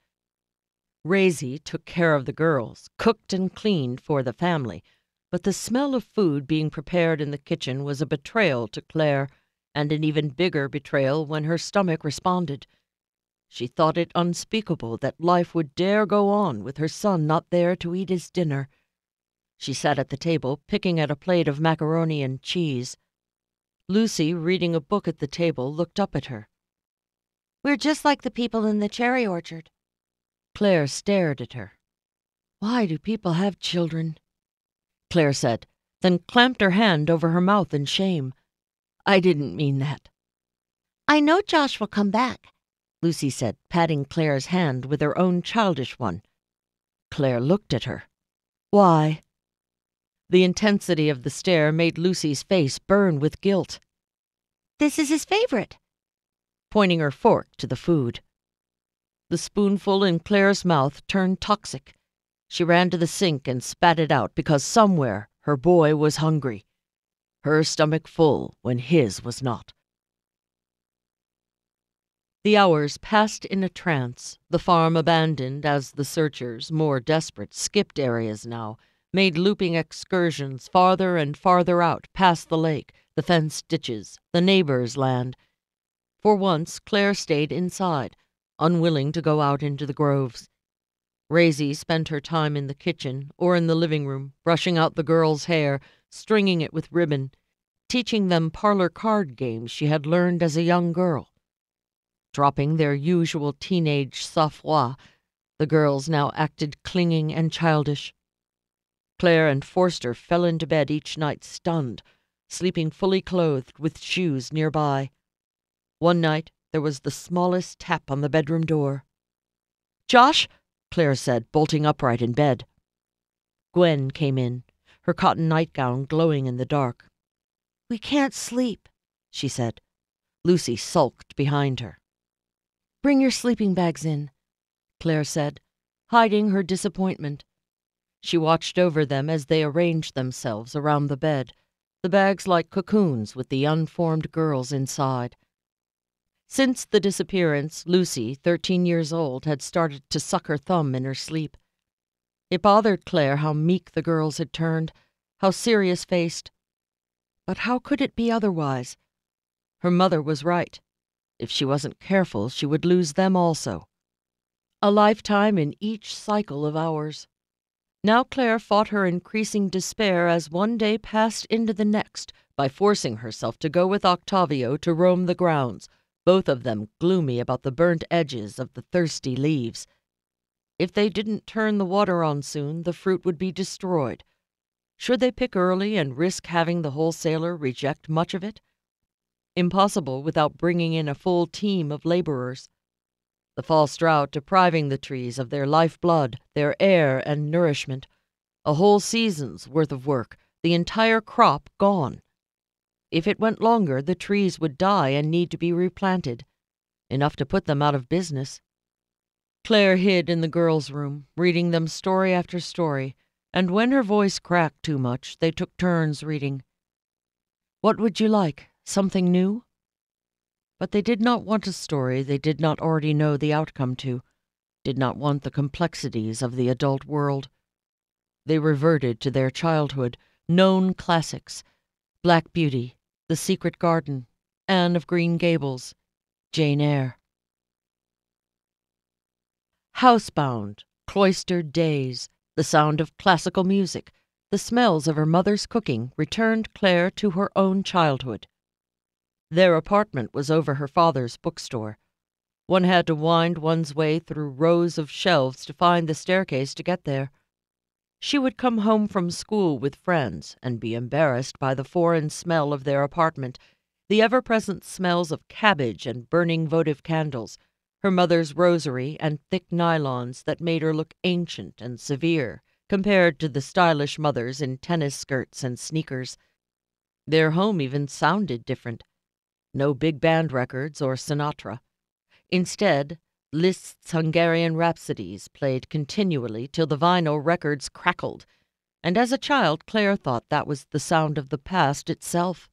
Razie took care of the girls, cooked and cleaned for the family, but the smell of food being prepared in the kitchen was a betrayal to Claire, and an even bigger betrayal when her stomach responded. She thought it unspeakable that life would dare go on with her son not there to eat his dinner. She sat at the table, picking at a plate of macaroni and cheese. Lucy, reading a book at the table, looked up at her. "We're just like the people in the cherry orchard." Claire stared at her. "Why do people have children?" Claire said, then clamped her hand over her mouth in shame. "I didn't mean that." "I know Josh will come back," Lucy said, patting Claire's hand with her own childish one. Claire looked at her. "Why?" The intensity of the stare made Lucy's face burn with guilt. "This is his favorite," pointing her fork to the food. The spoonful in Claire's mouth turned toxic. She ran to the sink and spat it out because somewhere her boy was hungry. Her stomach full when his was not. The hours passed in a trance, the farm abandoned as the searchers, more desperate, skipped areas now, made looping excursions farther and farther out past the lake, the fenced ditches, the neighbors' land. For once, Claire stayed inside, unwilling to go out into the groves. Razie spent her time in the kitchen or in the living room, brushing out the girls' hair, stringing it with ribbon, teaching them parlor card games she had learned as a young girl. Dropping their usual teenage sang-froid, the girls now acted clinging and childish. Claire and Forster fell into bed each night stunned, sleeping fully clothed with shoes nearby. One night there was the smallest tap on the bedroom door. "Josh," Claire said, bolting upright in bed. Gwen came in, her cotton nightgown glowing in the dark. "We can't sleep," she said. Lucy sulked behind her. "Bring your sleeping bags in," Claire said, hiding her disappointment. She watched over them as they arranged themselves around the bed, the bags like cocoons with the unformed girls inside. Since the disappearance, Lucy, 13 years old, had started to suck her thumb in her sleep. It bothered Claire how meek the girls had turned, how serious-faced. But how could it be otherwise? Her mother was right. If she wasn't careful, she would lose them also. A lifetime in each cycle of hours. Now Claire fought her increasing despair as one day passed into the next by forcing herself to go with Octavio to roam the grounds, both of them gloomy about the burnt edges of the thirsty leaves. If they didn't turn the water on soon, the fruit would be destroyed. Should they pick early and risk having the wholesaler reject much of it? Impossible without bringing in a full team of laborers. The false drought depriving the trees of their lifeblood, their air and nourishment. A whole season's worth of work, the entire crop gone. If it went longer, the trees would die and need to be replanted. Enough to put them out of business. Claire hid in the girls' room, reading them story after story, and when her voice cracked too much, they took turns reading. What would you like? Something new? But they did not want a story they did not already know the outcome to, did not want the complexities of the adult world. They reverted to their childhood, known classics, Black Beauty, The Secret Garden, Anne of Green Gables, Jane Eyre. Housebound, cloistered days, the sound of classical music, the smells of her mother's cooking returned Claire to her own childhood. Their apartment was over her father's bookstore. One had to wind one's way through rows of shelves to find the staircase to get there. She would come home from school with friends and be embarrassed by the foreign smell of their apartment, the ever-present smells of cabbage and burning votive candles, her mother's rosary and thick nylons that made her look ancient and severe compared to the stylish mothers in tennis skirts and sneakers. Their home even sounded different. No big band records or Sinatra. Instead, Liszt's Hungarian Rhapsodies played continually till the vinyl records crackled, and as a child Claire thought that was the sound of the past itself.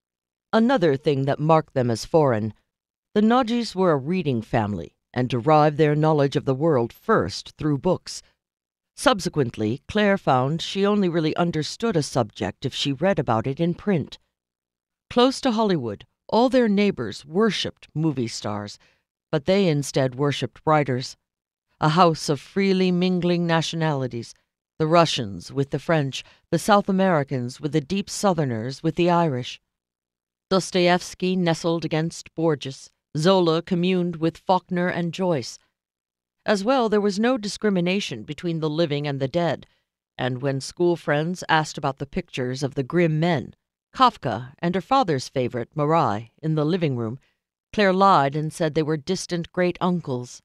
Another thing that marked them as foreign, the Nagys were a reading family and derived their knowledge of the world first through books. Subsequently, Claire found she only really understood a subject if she read about it in print. Close to Hollywood, all their neighbors worshipped movie stars, but they instead worshipped writers. A house of freely mingling nationalities, the Russians with the French, the South Americans with the deep Southerners with the Irish. Dostoevsky nestled against Borges, Zola communed with Faulkner and Joyce. As well, there was no discrimination between the living and the dead, and when school friends asked about the pictures of the grim men, Kafka and her father's favorite, Marais, in the living room, Claire lied and said they were distant great-uncles.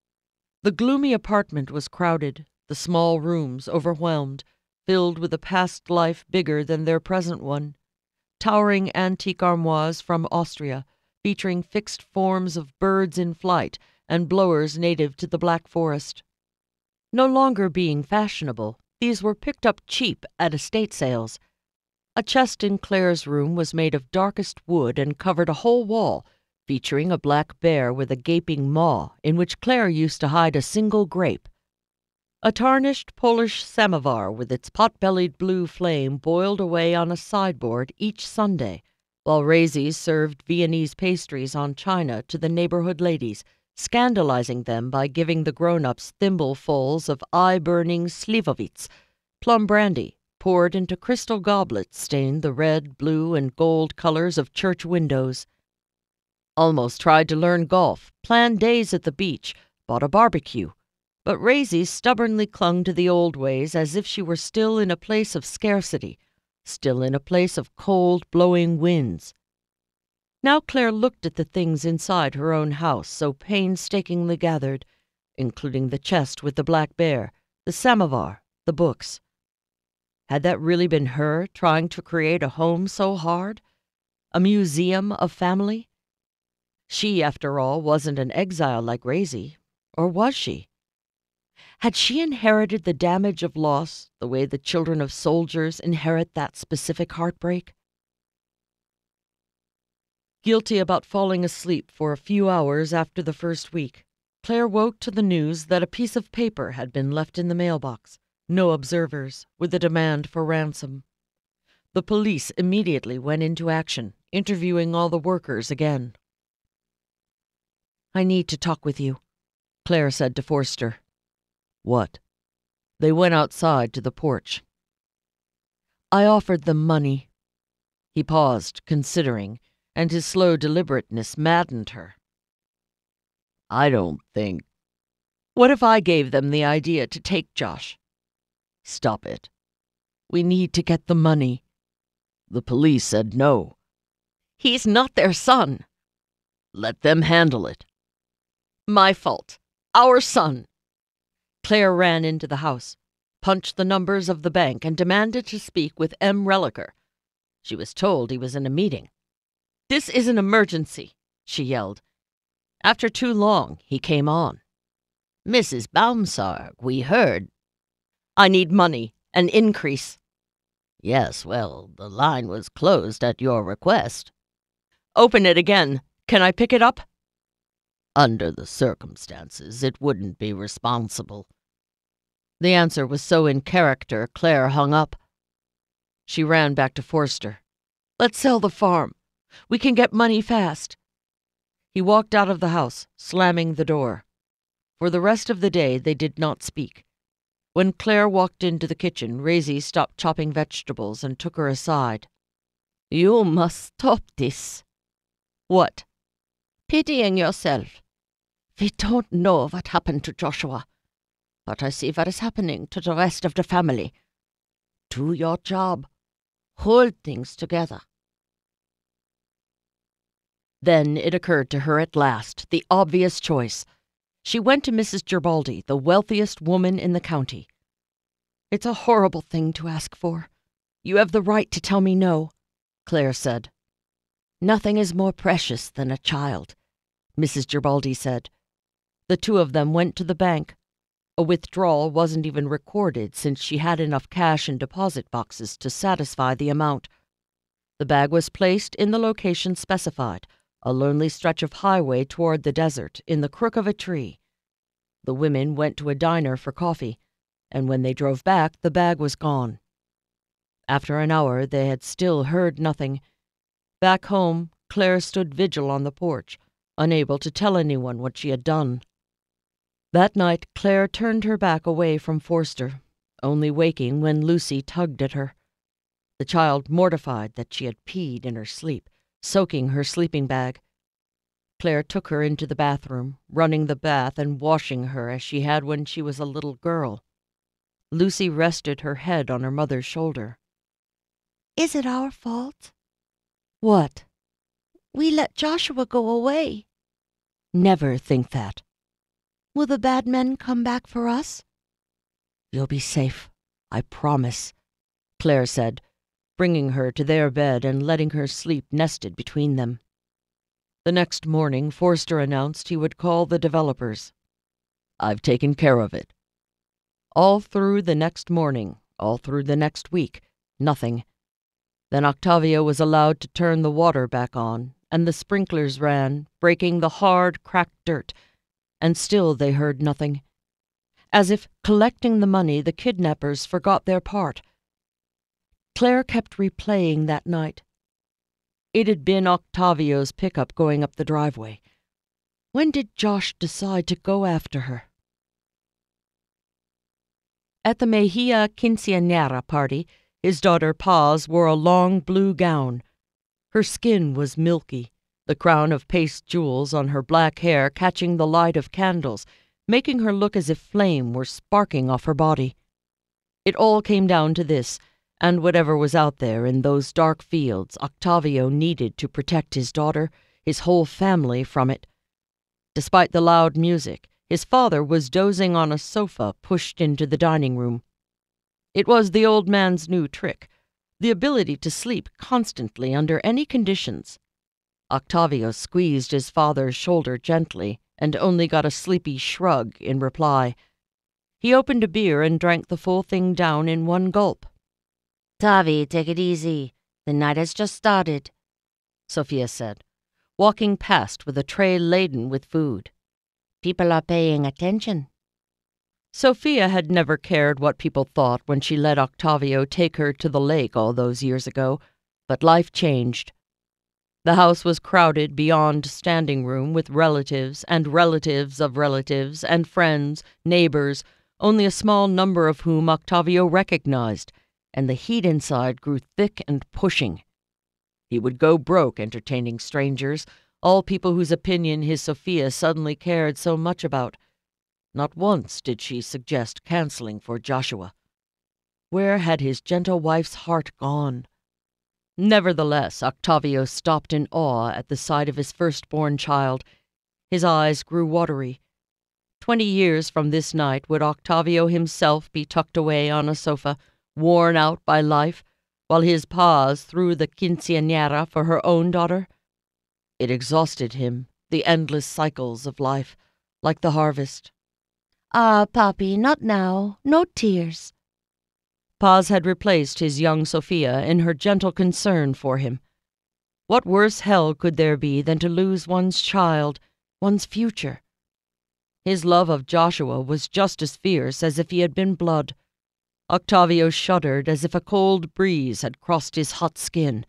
The gloomy apartment was crowded, the small rooms overwhelmed, filled with a past life bigger than their present one. Towering antique armoires from Austria, featuring fixed forms of birds in flight and blowers native to the Black Forest. No longer being fashionable, these were picked up cheap at estate sales. A chest in Claire's room was made of darkest wood and covered a whole wall, featuring a black bear with a gaping maw in which Claire used to hide a single grape. A tarnished Polish samovar with its pot-bellied blue flame boiled away on a sideboard each Sunday, while Raisies served Viennese pastries on china to the neighborhood ladies, scandalizing them by giving the grown-ups thimblefuls of eye-burning slivovitz, plum brandy, poured into crystal goblets stained the red, blue, and gold colors of church windows. Almost tried to learn golf, planned days at the beach, bought a barbecue. But Raisy stubbornly clung to the old ways as if she were still in a place of scarcity, still in a place of cold, blowing winds. Now Claire looked at the things inside her own house so painstakingly gathered, including the chest with the black bear, the samovar, the books. Had that really been her trying to create a home so hard? A museum of family? She, after all, wasn't an exile like Razie, or was she? Had she inherited the damage of loss the way the children of soldiers inherit that specific heartbreak? Guilty about falling asleep for a few hours after the first week, Claire woke to the news that a piece of paper had been left in the mailbox. No observers, with a demand for ransom. The police immediately went into action, interviewing all the workers again. "I need to talk with you," Claire said to Forster. "What?" They went outside to the porch. "I offered them money." He paused, considering, and his slow deliberateness maddened her. "I don't think—" "What if I gave them the idea to take Josh?" "Stop it. We need to get the money. The police said no." "He's not their son." "Let them handle it." "My fault. Our son." Claire ran into the house, punched the numbers of the bank, and demanded to speak with M. Reliker. She was told he was in a meeting. "This is an emergency," she yelled. After too long, he came on. "Mrs. Baumsarg, we heard—" "I need money, an increase." "Yes, well, the line was closed at your request." "Open it again. Can I pick it up?" "Under the circumstances, it wouldn't be responsible." The answer was so in character, Claire hung up. She ran back to Forster. "Let's sell the farm. We can get money fast." He walked out of the house, slamming the door. For the rest of the day they did not speak. When Claire walked into the kitchen, Razie stopped chopping vegetables and took her aside. "You must stop this." "What?" "Pitying yourself. We don't know what happened to Joshua, but I see what is happening to the rest of the family. Do your job. Hold things together." Then it occurred to her at last, the obvious choice. She went to Mrs. Geribaldi, the wealthiest woman in the county. "It's a horrible thing to ask for. You have the right to tell me no," Claire said. "Nothing is more precious than a child," Mrs. Geribaldi said. The two of them went to the bank. A withdrawal wasn't even recorded since she had enough cash in deposit boxes to satisfy the amount. The bag was placed in the location specified, a lonely stretch of highway toward the desert, in the crook of a tree. The women went to a diner for coffee, and when they drove back, the bag was gone. After an hour, they had still heard nothing. Back home, Claire stood vigil on the porch, unable to tell anyone what she had done. That night, Claire turned her back away from Forster, only waking when Lucy tugged at her. The child mortified that she had peed in her sleep, soaking her sleeping bag. Claire took her into the bathroom, running the bath and washing her as she had when she was a little girl. Lucy rested her head on her mother's shoulder. Is it our fault? "What?" We let Joshua go away. "Never think that. Will the bad men come back for us?" "You'll be safe, I promise," Claire said, bringing her to their bed and letting her sleep nested between them. The next morning, Forster announced he would call the developers. "I've taken care of it." All through the next morning, all through the next week, nothing. Then Octavio was allowed to turn the water back on, and the sprinklers ran, breaking the hard, cracked dirt, and still they heard nothing. As if collecting the money, the kidnappers forgot their part. Claire kept replaying that night. It had been Octavio's pickup going up the driveway. When did Josh decide to go after her? At the Mejia quinceañera party, his daughter Paz wore a long blue gown. Her skin was milky, the crown of paste jewels on her black hair catching the light of candles, making her look as if flame were sparking off her body. It all came down to this, and whatever was out there in those dark fields, Octavio needed to protect his daughter, his whole family, from it. Despite the loud music, His father was dozing on a sofa pushed into the dining room. It was the old man's new trick, the ability to sleep constantly under any conditions. Octavio squeezed his father's shoulder gently and only got a sleepy shrug in reply. He opened a beer and drank the full thing down in one gulp. "Tavi, take it easy. The night has just started," Sophia said, walking past with a tray laden with food. "People are paying attention." Sophia had never cared what people thought when she let Octavio take her to the lake all those years ago, but life changed. The house was crowded beyond standing room with relatives and relatives of relatives and friends, neighbors, only a small number of whom Octavio recognized, and the heat inside grew thick and pushing. He would go broke entertaining strangers, all people whose opinion his Sophia suddenly cared so much about. Not once did she suggest canceling for Joshua. Where had his gentle wife's heart gone? Nevertheless, Octavio stopped in awe at the sight of his firstborn child. His eyes grew watery. 20 years from this night would Octavio himself be tucked away on a sofa, worn out by life, while his pa's threw the quinceañera for her own daughter? It exhausted him, the endless cycles of life, like the harvest. "Ah, Papi, not now. No tears." Paz had replaced his young Sophia in her gentle concern for him. What worse hell could there be than to lose one's child, one's future? His love of Joshua was just as fierce as if he had been blood. Octavio shuddered as if a cold breeze had crossed his hot skin.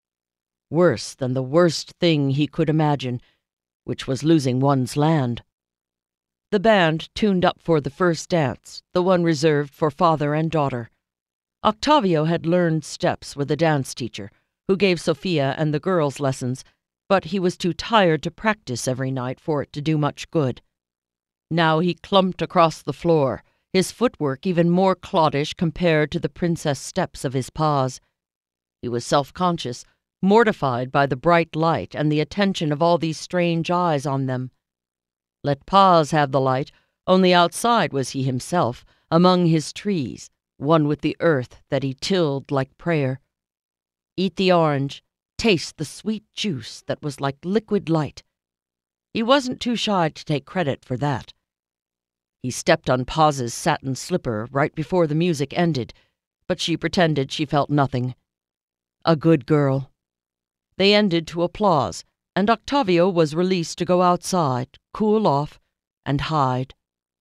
Worse than the worst thing he could imagine, which was losing one's land. The band tuned up for the first dance, the one reserved for father and daughter. Octavio had learned steps with a dance teacher, who gave Sophia and the girls lessons, but he was too tired to practice every night for it to do much good. Now he clumped across the floor, his footwork even more cloddish compared to the princess steps of his pa's. He was self-conscious, mortified by the bright light and the attention of all these strange eyes on them. Let Paz have the light, only outside was he himself, among his trees, one with the earth that he tilled like prayer. Eat the orange, taste the sweet juice that was like liquid light. He wasn't too shy to take credit for that. He stepped on Paz's satin slipper right before the music ended, but she pretended she felt nothing. A good girl. They ended to applause, and Octavio was released to go outside, cool off, and hide.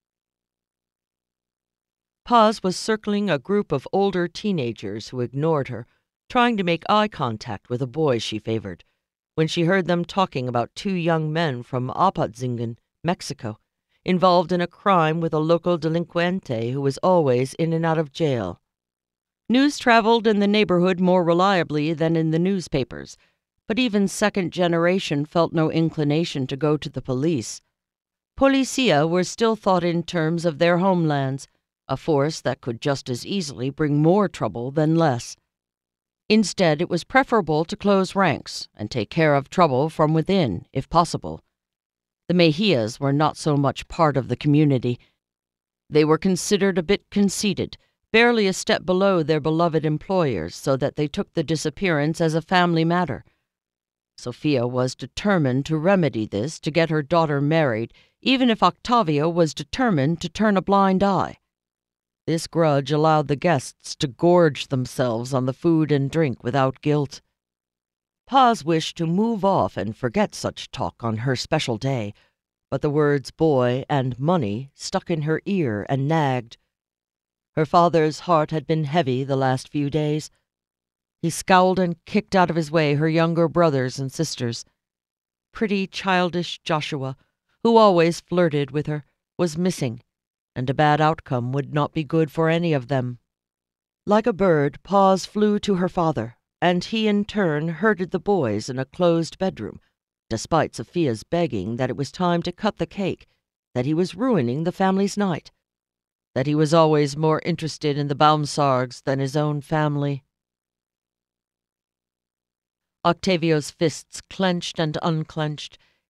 Paz was circling a group of older teenagers who ignored her, trying to make eye contact with a boy she favored, when she heard them talking about 2 young men from Apatzingen, Mexico, involved in a crime with a local delinquente who was always in and out of jail. News traveled in the neighborhood more reliably than in the newspapers, but even second generation felt no inclination to go to the police. Policia were still thought in terms of their homelands, a force that could just as easily bring more trouble than less. Instead, it was preferable to close ranks and take care of trouble from within, if possible. The Mejias were not so much part of the community. They were considered a bit conceited, barely a step below their beloved employers, so that they took the disappearance as a family matter. Sophia was determined to remedy this to get her daughter married, even if Octavio was determined to turn a blind eye. This grudge allowed the guests to gorge themselves on the food and drink without guilt. Paz wished to move off and forget such talk on her special day, but the words boy and money stuck in her ear and nagged. Her father's heart had been heavy the last few days. He scowled and kicked out of his way her younger brothers and sisters. Pretty, childish Joshua, who always flirted with her, was missing, and a bad outcome would not be good for any of them. Like a bird, Paz flew to her father, and he in turn herded the boys in a closed bedroom, despite Sophia's begging that it was time to cut the cake, that he was ruining the family's night, that he was always more interested in the Baumsargs than his own family. Octavio's fists clenched and unclenched,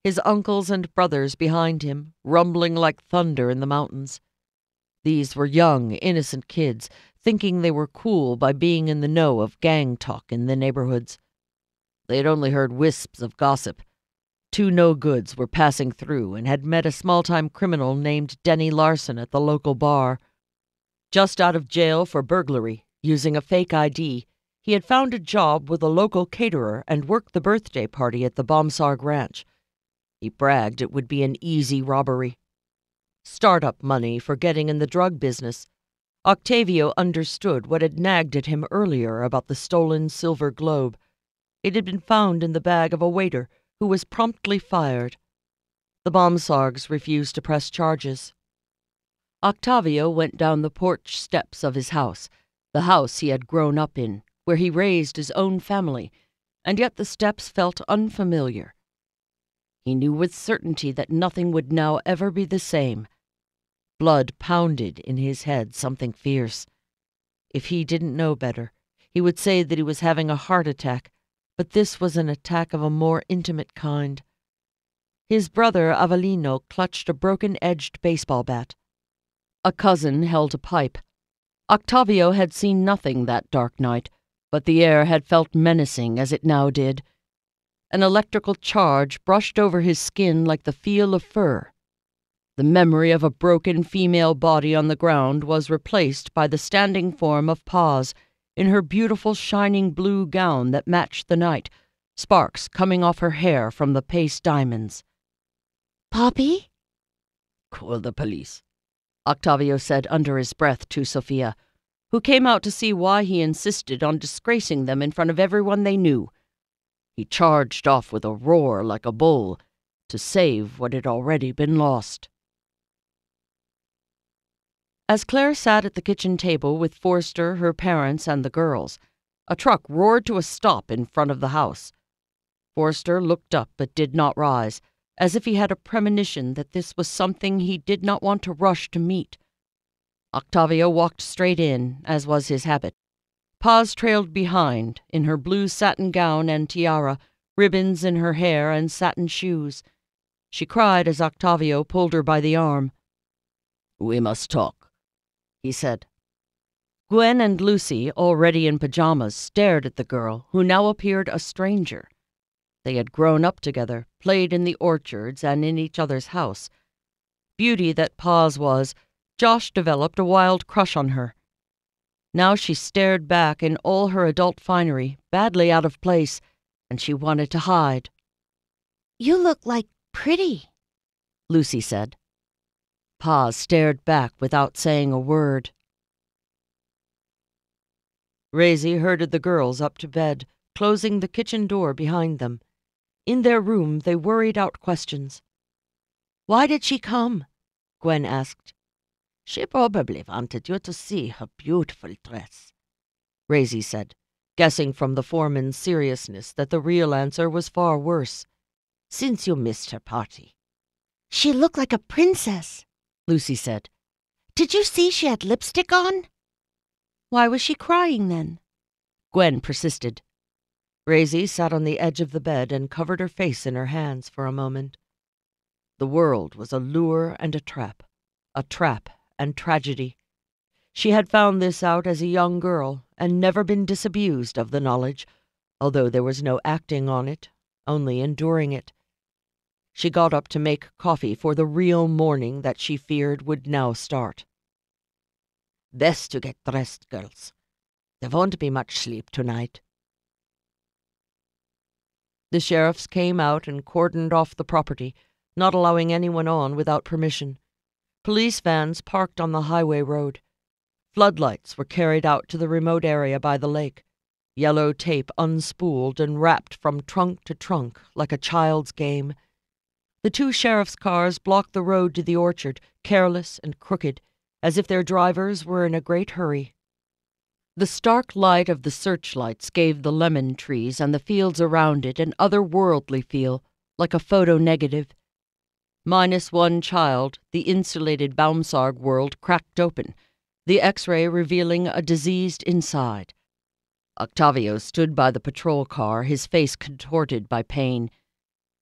his uncles and brothers behind him, rumbling like thunder in the mountains. These were young, innocent kids, thinking they were cool by being in the know of gang talk in the neighborhoods. They had only heard wisps of gossip. 2 no-goods were passing through and had met a small-time criminal named Denny Larson at the local bar. Just out of jail for burglary, using a fake ID, he had found a job with a local caterer and worked the birthday party at the Baumsarg ranch. He bragged it would be an easy robbery. Startup money for getting in the drug business. Octavio understood what had nagged at him earlier about the stolen silver globe. It had been found in the bag of a waiter, who was promptly fired. The Baumsargs refused to press charges. Octavio went down the porch steps of his house, the house he had grown up in, where he raised his own family, and yet the steps felt unfamiliar. He knew with certainty that nothing would now ever be the same. Blood pounded in his head something fierce. If he didn't know better, he would say that he was having a heart attack, but this was an attack of a more intimate kind. His brother Avelino clutched a broken-edged baseball bat. A cousin held a pipe. Octavio had seen nothing that dark night, but the air had felt menacing as it now did. An electrical charge brushed over his skin like the feel of fur. The memory of a broken female body on the ground was replaced by the standing form of Paz, in her beautiful shining blue gown that matched the night, sparks coming off her hair from the paste diamonds. Poppy? Call the police, Octavio said under his breath to Sophia, who came out to see why he insisted on disgracing them in front of everyone they knew. He charged off with a roar like a bull, to save what had already been lost. As Claire sat at the kitchen table with Forster, her parents, and the girls, a truck roared to a stop in front of the house. Forster looked up but did not rise, as if he had a premonition that this was something he did not want to rush to meet. Octavio walked straight in, as was his habit. Paz trailed behind, in her blue satin gown and tiara, ribbons in her hair and satin shoes. She cried as Octavio pulled her by the arm. "We must talk," he said. Gwen and Lucy, already in pajamas, stared at the girl, who now appeared a stranger. They had grown up together, played in the orchards and in each other's house. Beauty that Paz was, Josh developed a wild crush on her. Now she stared back in all her adult finery, badly out of place, and she wanted to hide. You look like pretty, Lucy said. Paz stared back without saying a word. Raisy herded the girls up to bed, closing the kitchen door behind them. In their room, they worried out questions. Why did she come? Gwen asked. She probably wanted you to see her beautiful dress, Raisy said, guessing from the foreman's seriousness that the real answer was far worse. Since you missed her party. She looked like a princess, Lucy said. Did you see she had lipstick on? Why was she crying then? Gwen persisted. Raisy sat on the edge of the bed and covered her face in her hands for a moment. The world was a lure and a trap and tragedy. She had found this out as a young girl and never been disabused of the knowledge, although there was no acting on it, only enduring it. She got up to make coffee for the real morning that she feared would now start. Best to get dressed, girls. There won't be much sleep tonight. The sheriffs came out and cordoned off the property, not allowing anyone on without permission. Police vans parked on the highway road. Floodlights were carried out to the remote area by the lake. Yellow tape unspooled and wrapped from trunk to trunk like a child's game. The 2 sheriff's cars blocked the road to the orchard, careless and crooked, as if their drivers were in a great hurry. The stark light of the searchlights gave the lemon trees and the fields around it an otherworldly feel, like a photo negative. Minus one child, the insulated Baumsarg world cracked open, the X-ray revealing a diseased inside. Octavio stood by the patrol car, his face contorted by pain.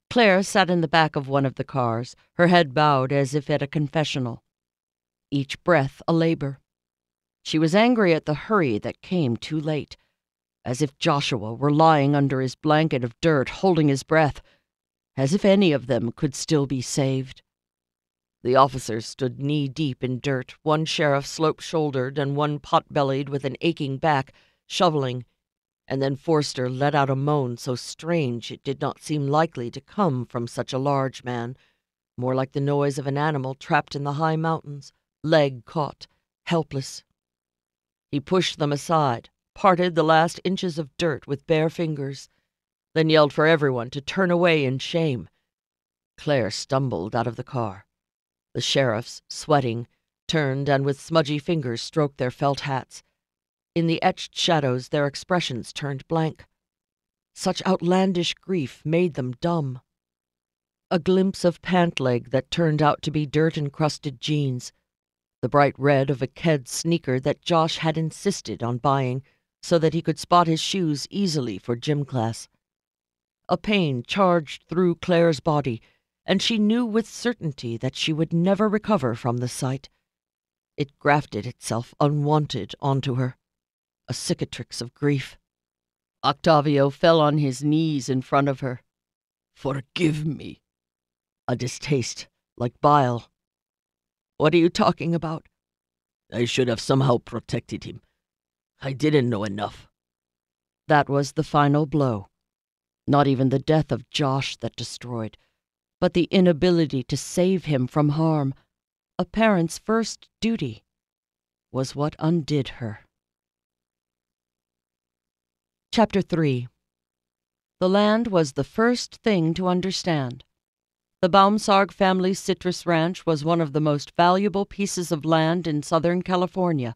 Claire sat in the back of one of the cars, her head bowed as if at a confessional. Each breath a labor. She was angry at the hurry that came too late, as if Joshua were lying under his blanket of dirt, holding his breath, as if any of them could still be saved. The officers stood knee-deep in dirt, one sheriff slope-shouldered and one pot-bellied with an aching back, shoveling, and then Forster let out a moan so strange it did not seem likely to come from such a large man, more like the noise of an animal trapped in the high mountains, leg caught, helpless. He pushed them aside, parted the last inches of dirt with bare fingers, then yelled for everyone to turn away in shame. Claire stumbled out of the car. The sheriffs, sweating, turned and with smudgy fingers stroked their felt hats. In the etched shadows their expressions turned blank. Such outlandish grief made them dumb. A glimpse of pant leg that turned out to be dirt-encrusted jeans, the bright red of a Ked sneaker that Josh had insisted on buying so that he could spot his shoes easily for gym class. A pain charged through Claire's body, and she knew with certainty that she would never recover from the sight. It grafted itself unwanted onto her, a cicatrix of grief. Octavio fell on his knees in front of her. "Forgive me." A distaste, like bile. "What are you talking about?" "I should have somehow protected him. I didn't know enough." That was the final blow. Not even the death of Josh that destroyed, but the inability to save him from harm, a parent's first duty, was what undid her. Chapter 3. The land was the first thing to understand. The Baumsarg family's citrus ranch was one of the most valuable pieces of land in Southern California,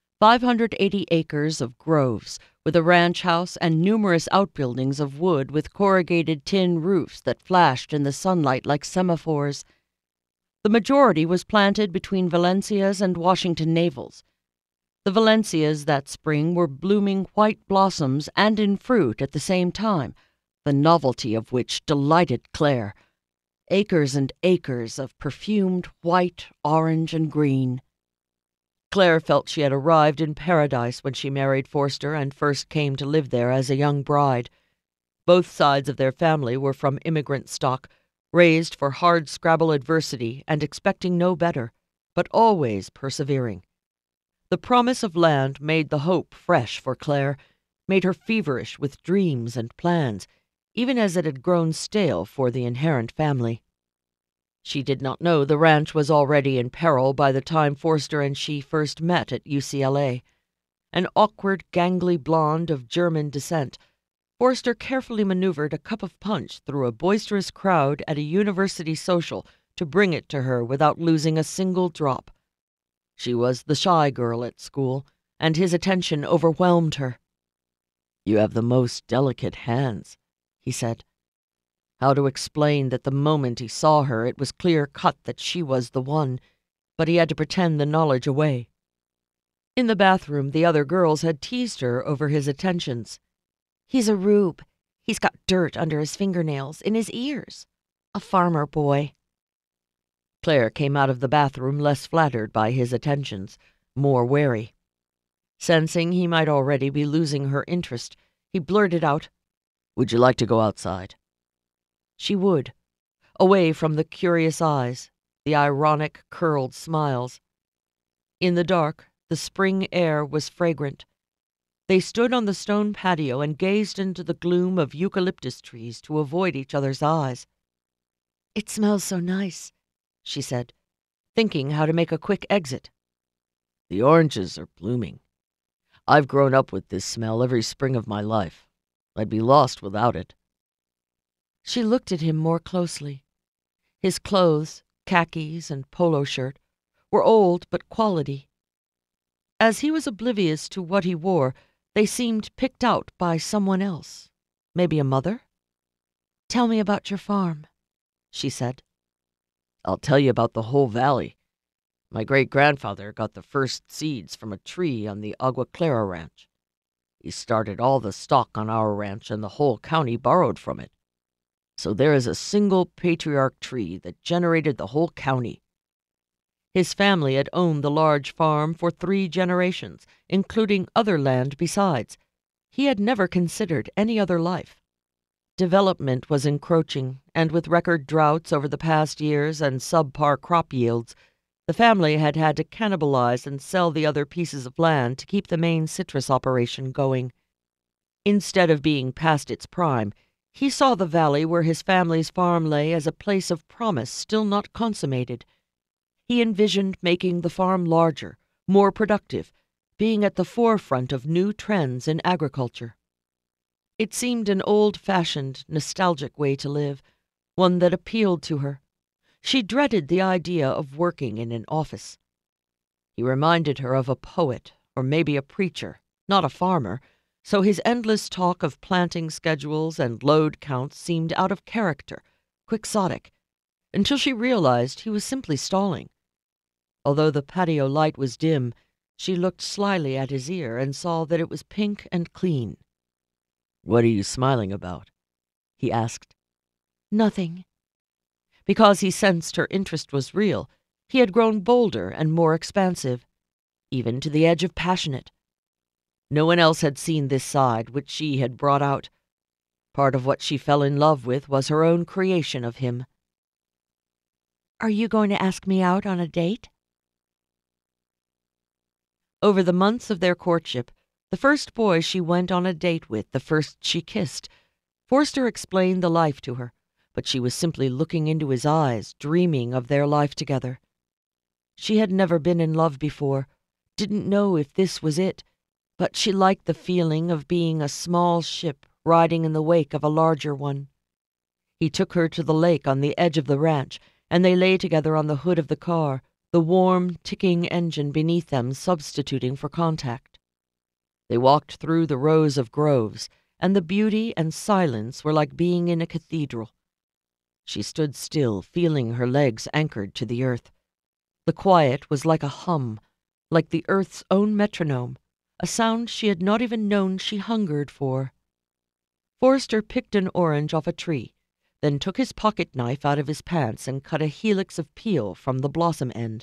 580 acres of groves, with a ranch house and numerous outbuildings of wood with corrugated tin roofs that flashed in the sunlight like semaphores. The majority was planted between Valencias and Washington Navels. The Valencias that spring were blooming white blossoms and in fruit at the same time, the novelty of which delighted Claire. Acres and acres of perfumed white, orange, and green. Claire felt she had arrived in paradise when she married Forster and first came to live there as a young bride. Both sides of their family were from immigrant stock, raised for hard-scrabble adversity and expecting no better, but always persevering. The promise of land made the hope fresh for Claire, made her feverish with dreams and plans, even as it had grown stale for the inherent family. She did not know the ranch was already in peril by the time Forster and she first met at UCLA. An awkward, gangly blonde of German descent, Forster carefully maneuvered a cup of punch through a boisterous crowd at a university social to bring it to her without losing a single drop. She was the shy girl at school, and his attention overwhelmed her. "You have the most delicate hands," he said. How to explain that the moment he saw her it was clear-cut that she was the one, but he had to pretend the knowledge away. In the bathroom, the other girls had teased her over his attentions. "He's a rube. He's got dirt under his fingernails, in his ears. A farmer boy." Claire came out of the bathroom less flattered by his attentions, more wary. Sensing he might already be losing her interest, he blurted out, "Would you like to go outside?" She would, away from the curious eyes, the ironic, curled smiles. In the dark, the spring air was fragrant. They stood on the stone patio and gazed into the gloom of eucalyptus trees to avoid each other's eyes. "It smells so nice," she said, thinking how to make a quick exit. "The oranges are blooming. I've grown up with this smell every spring of my life. I'd be lost without it." She looked at him more closely. His clothes, khakis and polo shirt, were old but quality. As he was oblivious to what he wore, they seemed picked out by someone else. Maybe a mother? "Tell me about your farm," she said. "I'll tell you about the whole valley. My great-grandfather got the first seeds from a tree on the Agua Clara ranch. He started all the stock on our ranch, and the whole county borrowed from it. So there is a single patriarch tree that generated the whole county. His family had owned the large farm for 3 generations, including other land besides. He had never considered any other life. Development was encroaching, and with record droughts over the past years and subpar crop yields, the family had had to cannibalize and sell the other pieces of land to keep the main citrus operation going. Instead of being past its prime, he saw the valley where his family's farm lay as a place of promise still not consummated. He envisioned making the farm larger, more productive, being at the forefront of new trends in agriculture. It seemed an old-fashioned, nostalgic way to live, one that appealed to her. She dreaded the idea of working in an office. He reminded her of a poet, or maybe a preacher, not a farmer, so his endless talk of planting schedules and load counts seemed out of character, quixotic, until she realized he was simply stalling. Although the patio light was dim, she looked slyly at his ear and saw that it was pink and clean. "What are you smiling about?" he asked. Nothing. Because he sensed her interest was real, he had grown bolder and more expansive, even to the edge of passionate. No one else had seen this side which she had brought out. Part of what she fell in love with was her own creation of him. Are you going to ask me out on a date? Over the months of their courtship, the first boy she went on a date with, the first she kissed, Forster explained the life to her, but she was simply looking into his eyes, dreaming of their life together. She had never been in love before, didn't know if this was it, but she liked the feeling of being a small ship riding in the wake of a larger one. He took her to the lake on the edge of the ranch, and they lay together on the hood of the car, the warm, ticking engine beneath them substituting for contact. They walked through the rows of groves, and the beauty and silence were like being in a cathedral. She stood still, feeling her legs anchored to the earth. The quiet was like a hum, like the earth's own metronome, a sound she had not even known she hungered for. Forster picked an orange off a tree, then took his pocket knife out of his pants and cut a helix of peel from the blossom end.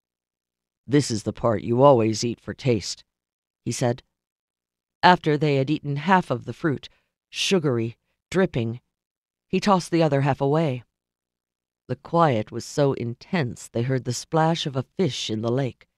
"This is the part you always eat for taste," he said. After they had eaten half of the fruit, sugary, dripping, he tossed the other half away. The quiet was so intense they heard the splash of a fish in the lake.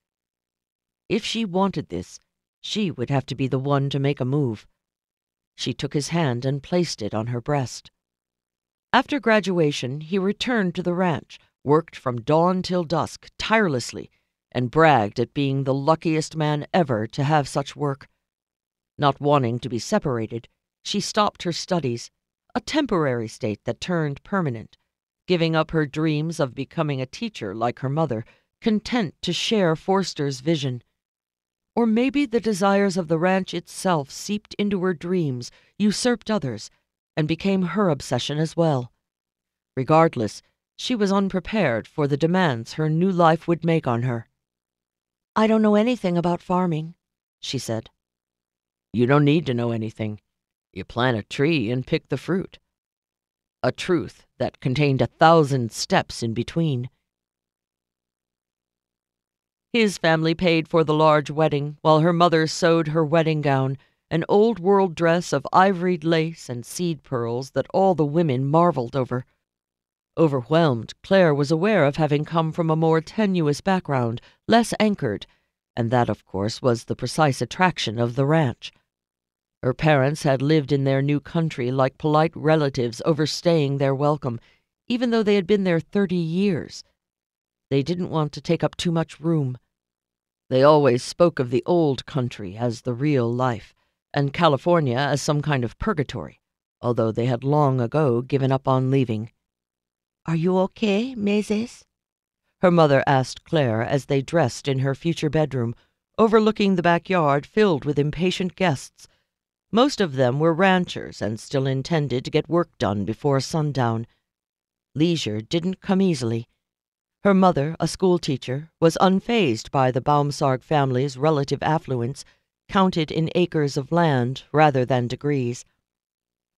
If she wanted this, she would have to be the one to make a move. She took his hand and placed it on her breast. After graduation, he returned to the ranch, worked from dawn till dusk, tirelessly, and bragged at being the luckiest man ever to have such work. Not wanting to be separated, she stopped her studies, a temporary state that turned permanent, giving up her dreams of becoming a teacher like her mother, content to share Forster's vision. Or maybe the desires of the ranch itself seeped into her dreams, usurped others, and became her obsession as well. Regardless, she was unprepared for the demands her new life would make on her. "I don't know anything about farming," she said. "You don't need to know anything. You plant a tree and pick the fruit." A truth that contained 1,000 steps in between. His family paid for the large wedding, while her mother sewed her wedding gown, an old-world dress of ivoried lace and seed pearls that all the women marveled over. Overwhelmed, Claire was aware of having come from a more tenuous background, less anchored, and that, of course, was the precise attraction of the ranch. Her parents had lived in their new country like polite relatives overstaying their welcome, even though they had been there 30 years. They didn't want to take up too much room. They always spoke of the old country as the real life, and California as some kind of purgatory, although they had long ago given up on leaving. "Are you okay, Maises?" her mother asked Claire as they dressed in her future bedroom, overlooking the backyard filled with impatient guests. Most of them were ranchers and still intended to get work done before sundown. Leisure didn't come easily. Her mother, a schoolteacher, was unfazed by the Baumsarg family's relative affluence, counted in acres of land rather than degrees.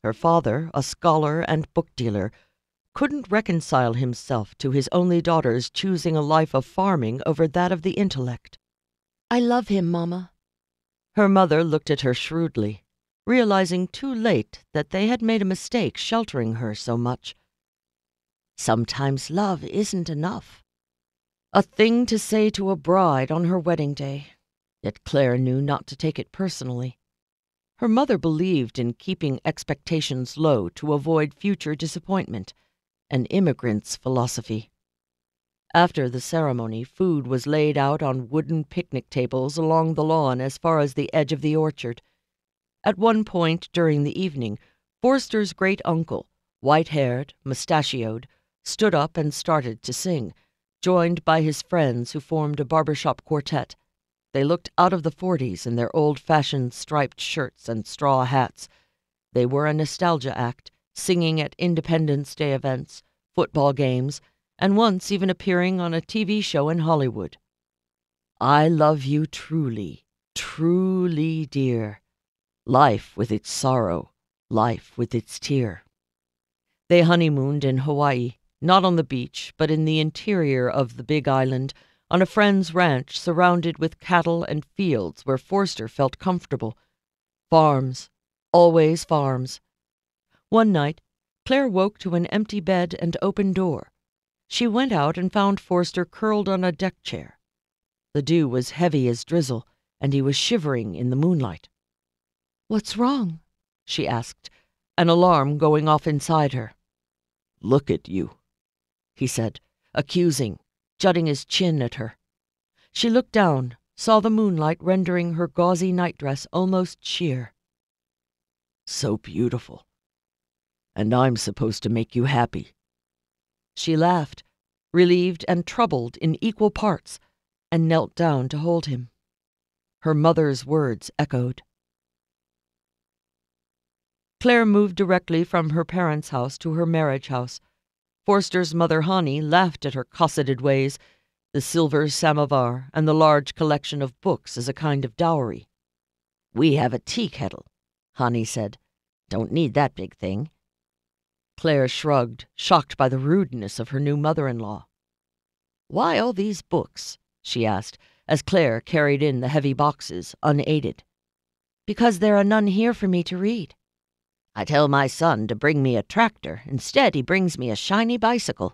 Her father, a scholar and book dealer, couldn't reconcile himself to his only daughter's choosing a life of farming over that of the intellect. I love him, Mama. Her mother looked at her shrewdly, realizing too late that they had made a mistake sheltering her so much. Sometimes love isn't enough. A thing to say to a bride on her wedding day, yet Claire knew not to take it personally. Her mother believed in keeping expectations low to avoid future disappointment, an immigrant's philosophy. After the ceremony, food was laid out on wooden picnic tables along the lawn as far as the edge of the orchard. At one point during the evening, Forster's great-uncle, white-haired, mustachioed, stood up and started to sing, joined by his friends who formed a barbershop quartet. They looked out of the 40s in their old-fashioned striped shirts and straw hats. They were a nostalgia act, singing at Independence Day events, football games, and once even appearing on a TV show in Hollywood. I love you truly, truly, dear. Life with its sorrow, life with its tear. They honeymooned in Hawaii, not on the beach, but in the interior of the Big Island, on a friend's ranch surrounded with cattle and fields where Forster felt comfortable. Farms, always farms. One night, Claire woke to an empty bed and open door. She went out and found Forster curled on a deck chair. The dew was heavy as drizzle, and he was shivering in the moonlight. "What's wrong?" she asked, an alarm going off inside her. "Look at you," he said, accusing, jutting his chin at her. She looked down, saw the moonlight rendering her gauzy nightdress almost sheer. "So beautiful. And I'm supposed to make you happy." She laughed, relieved and troubled in equal parts, and knelt down to hold him. Her mother's words echoed. Claire moved directly from her parents' house to her marriage house. Forster's mother, Hani, laughed at her cosseted ways, the silver samovar and the large collection of books as a kind of dowry. "We have a tea kettle," Hani said. "Don't need that big thing." Claire shrugged, shocked by the rudeness of her new mother-in-law. "Why all these books?" she asked, as Claire carried in the heavy boxes, unaided. "Because there are none here for me to read." "I tell my son to bring me a tractor. Instead, he brings me a shiny bicycle."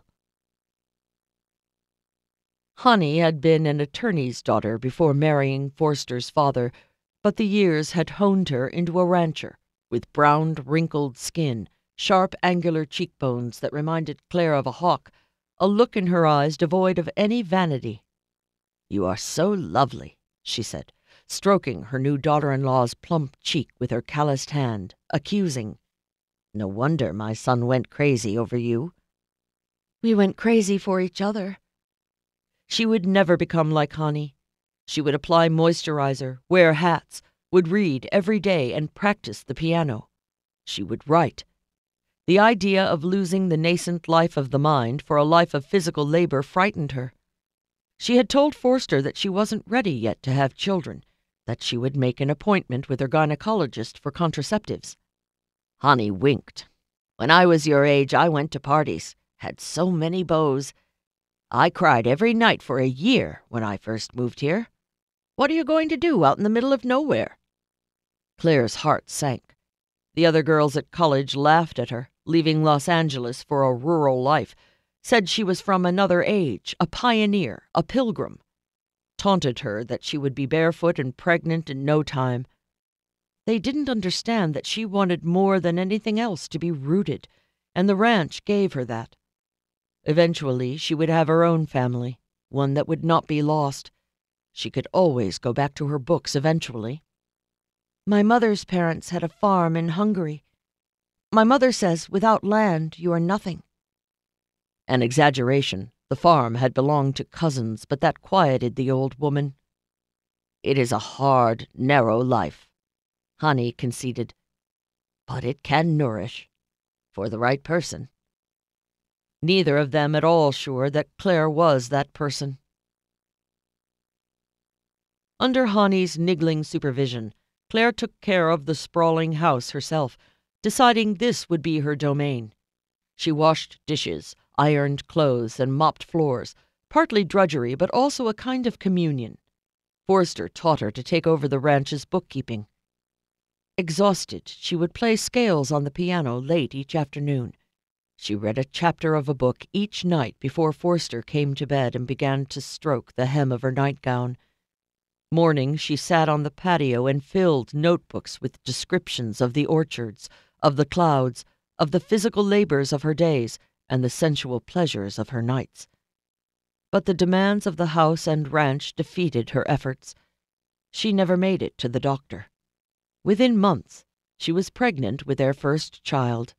Hani had been an attorney's daughter before marrying Forster's father, but the years had honed her into a rancher, with brown, wrinkled skin, sharp, angular cheekbones that reminded Claire of a hawk, a look in her eyes devoid of any vanity. "You are so lovely," she said, stroking her new daughter-in-law's plump cheek with her calloused hand, accusing. "No wonder my son went crazy over you." "We went crazy for each other." She would never become like Hani. She would apply moisturizer, wear hats, would read every day and practice the piano. She would write. The idea of losing the nascent life of the mind for a life of physical labor frightened her. She had told Forster that she wasn't ready yet to have children, that she would make an appointment with her gynecologist for contraceptives. Hani winked. "When I was your age, I went to parties, had so many beaux. I cried every night for a year when I first moved here. What are you going to do out in the middle of nowhere?" Claire's heart sank. The other girls at college laughed at her, leaving Los Angeles for a rural life, said she was from another age, a pioneer, a pilgrim, taunted her that she would be barefoot and pregnant in no time. They didn't understand that she wanted more than anything else to be rooted, and the ranch gave her that. Eventually, she would have her own family, one that would not be lost. She could always go back to her books eventually. "My mother's parents had a farm in Hungary. My mother says, without land, you are nothing." An exaggeration. The farm had belonged to cousins, but that quieted the old woman. "It is a hard, narrow life," Hani conceded. "But it can nourish, for the right person." Neither of them at all sure that Claire was that person. Under Hani's niggling supervision, Claire took care of the sprawling house herself, deciding this would be her domain. She washed dishes, ironed clothes, and mopped floors, partly drudgery but also a kind of communion. Forster taught her to take over the ranch's bookkeeping. Exhausted, she would play scales on the piano late each afternoon. She read a chapter of a book each night before Forster came to bed and began to stroke the hem of her nightgown. Morning, she sat on the patio and filled notebooks with descriptions of the orchards, of the clouds, of the physical labors of her days, and the sensual pleasures of her nights. But the demands of the house and ranch defeated her efforts. She never made it to the doctor. Within months, she was pregnant with their first child.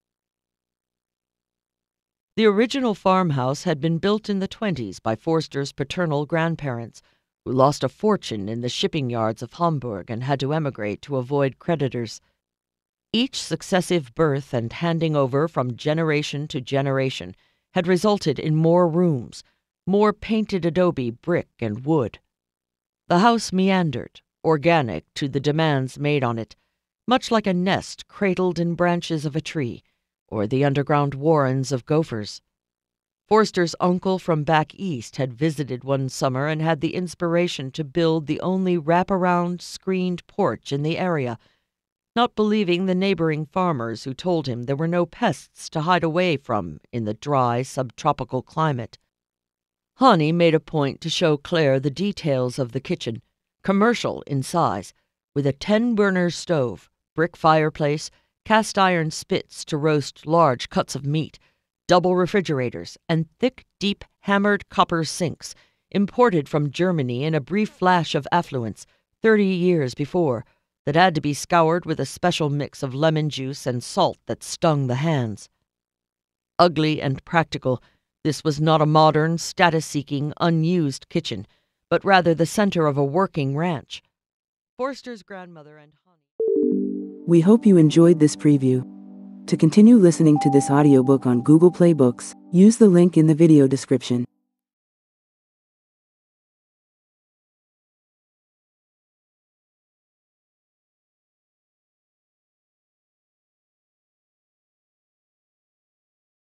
The original farmhouse had been built in the 1920s by Forster's paternal grandparents, who lost a fortune in the shipping yards of Hamburg and had to emigrate to avoid creditors. Each successive birth and handing over from generation to generation had resulted in more rooms, more painted adobe, brick, and wood. The house meandered, organic to the demands made on it, much like a nest cradled in branches of a tree, or the underground warrens of gophers. Forster's uncle from back east had visited one summer and had the inspiration to build the only wraparound screened porch in the area, not believing the neighboring farmers who told him there were no pests to hide away from in the dry subtropical climate. Honey made a point to show Claire the details of the kitchen, commercial in size, with a 10-burner stove, brick fireplace, cast-iron spits to roast large cuts of meat, double refrigerators, and thick, deep, hammered copper sinks, imported from Germany in a brief flash of affluence 30 years before, that had to be scoured with a special mix of lemon juice and salt that stung the hands. Ugly and practical, this was not a modern, status-seeking, unused kitchen, but rather the center of a working ranch. Forster's grandmother and Honey. We hope you enjoyed this preview. To continue listening to this audiobook on Google Play Books, use the link in the video description.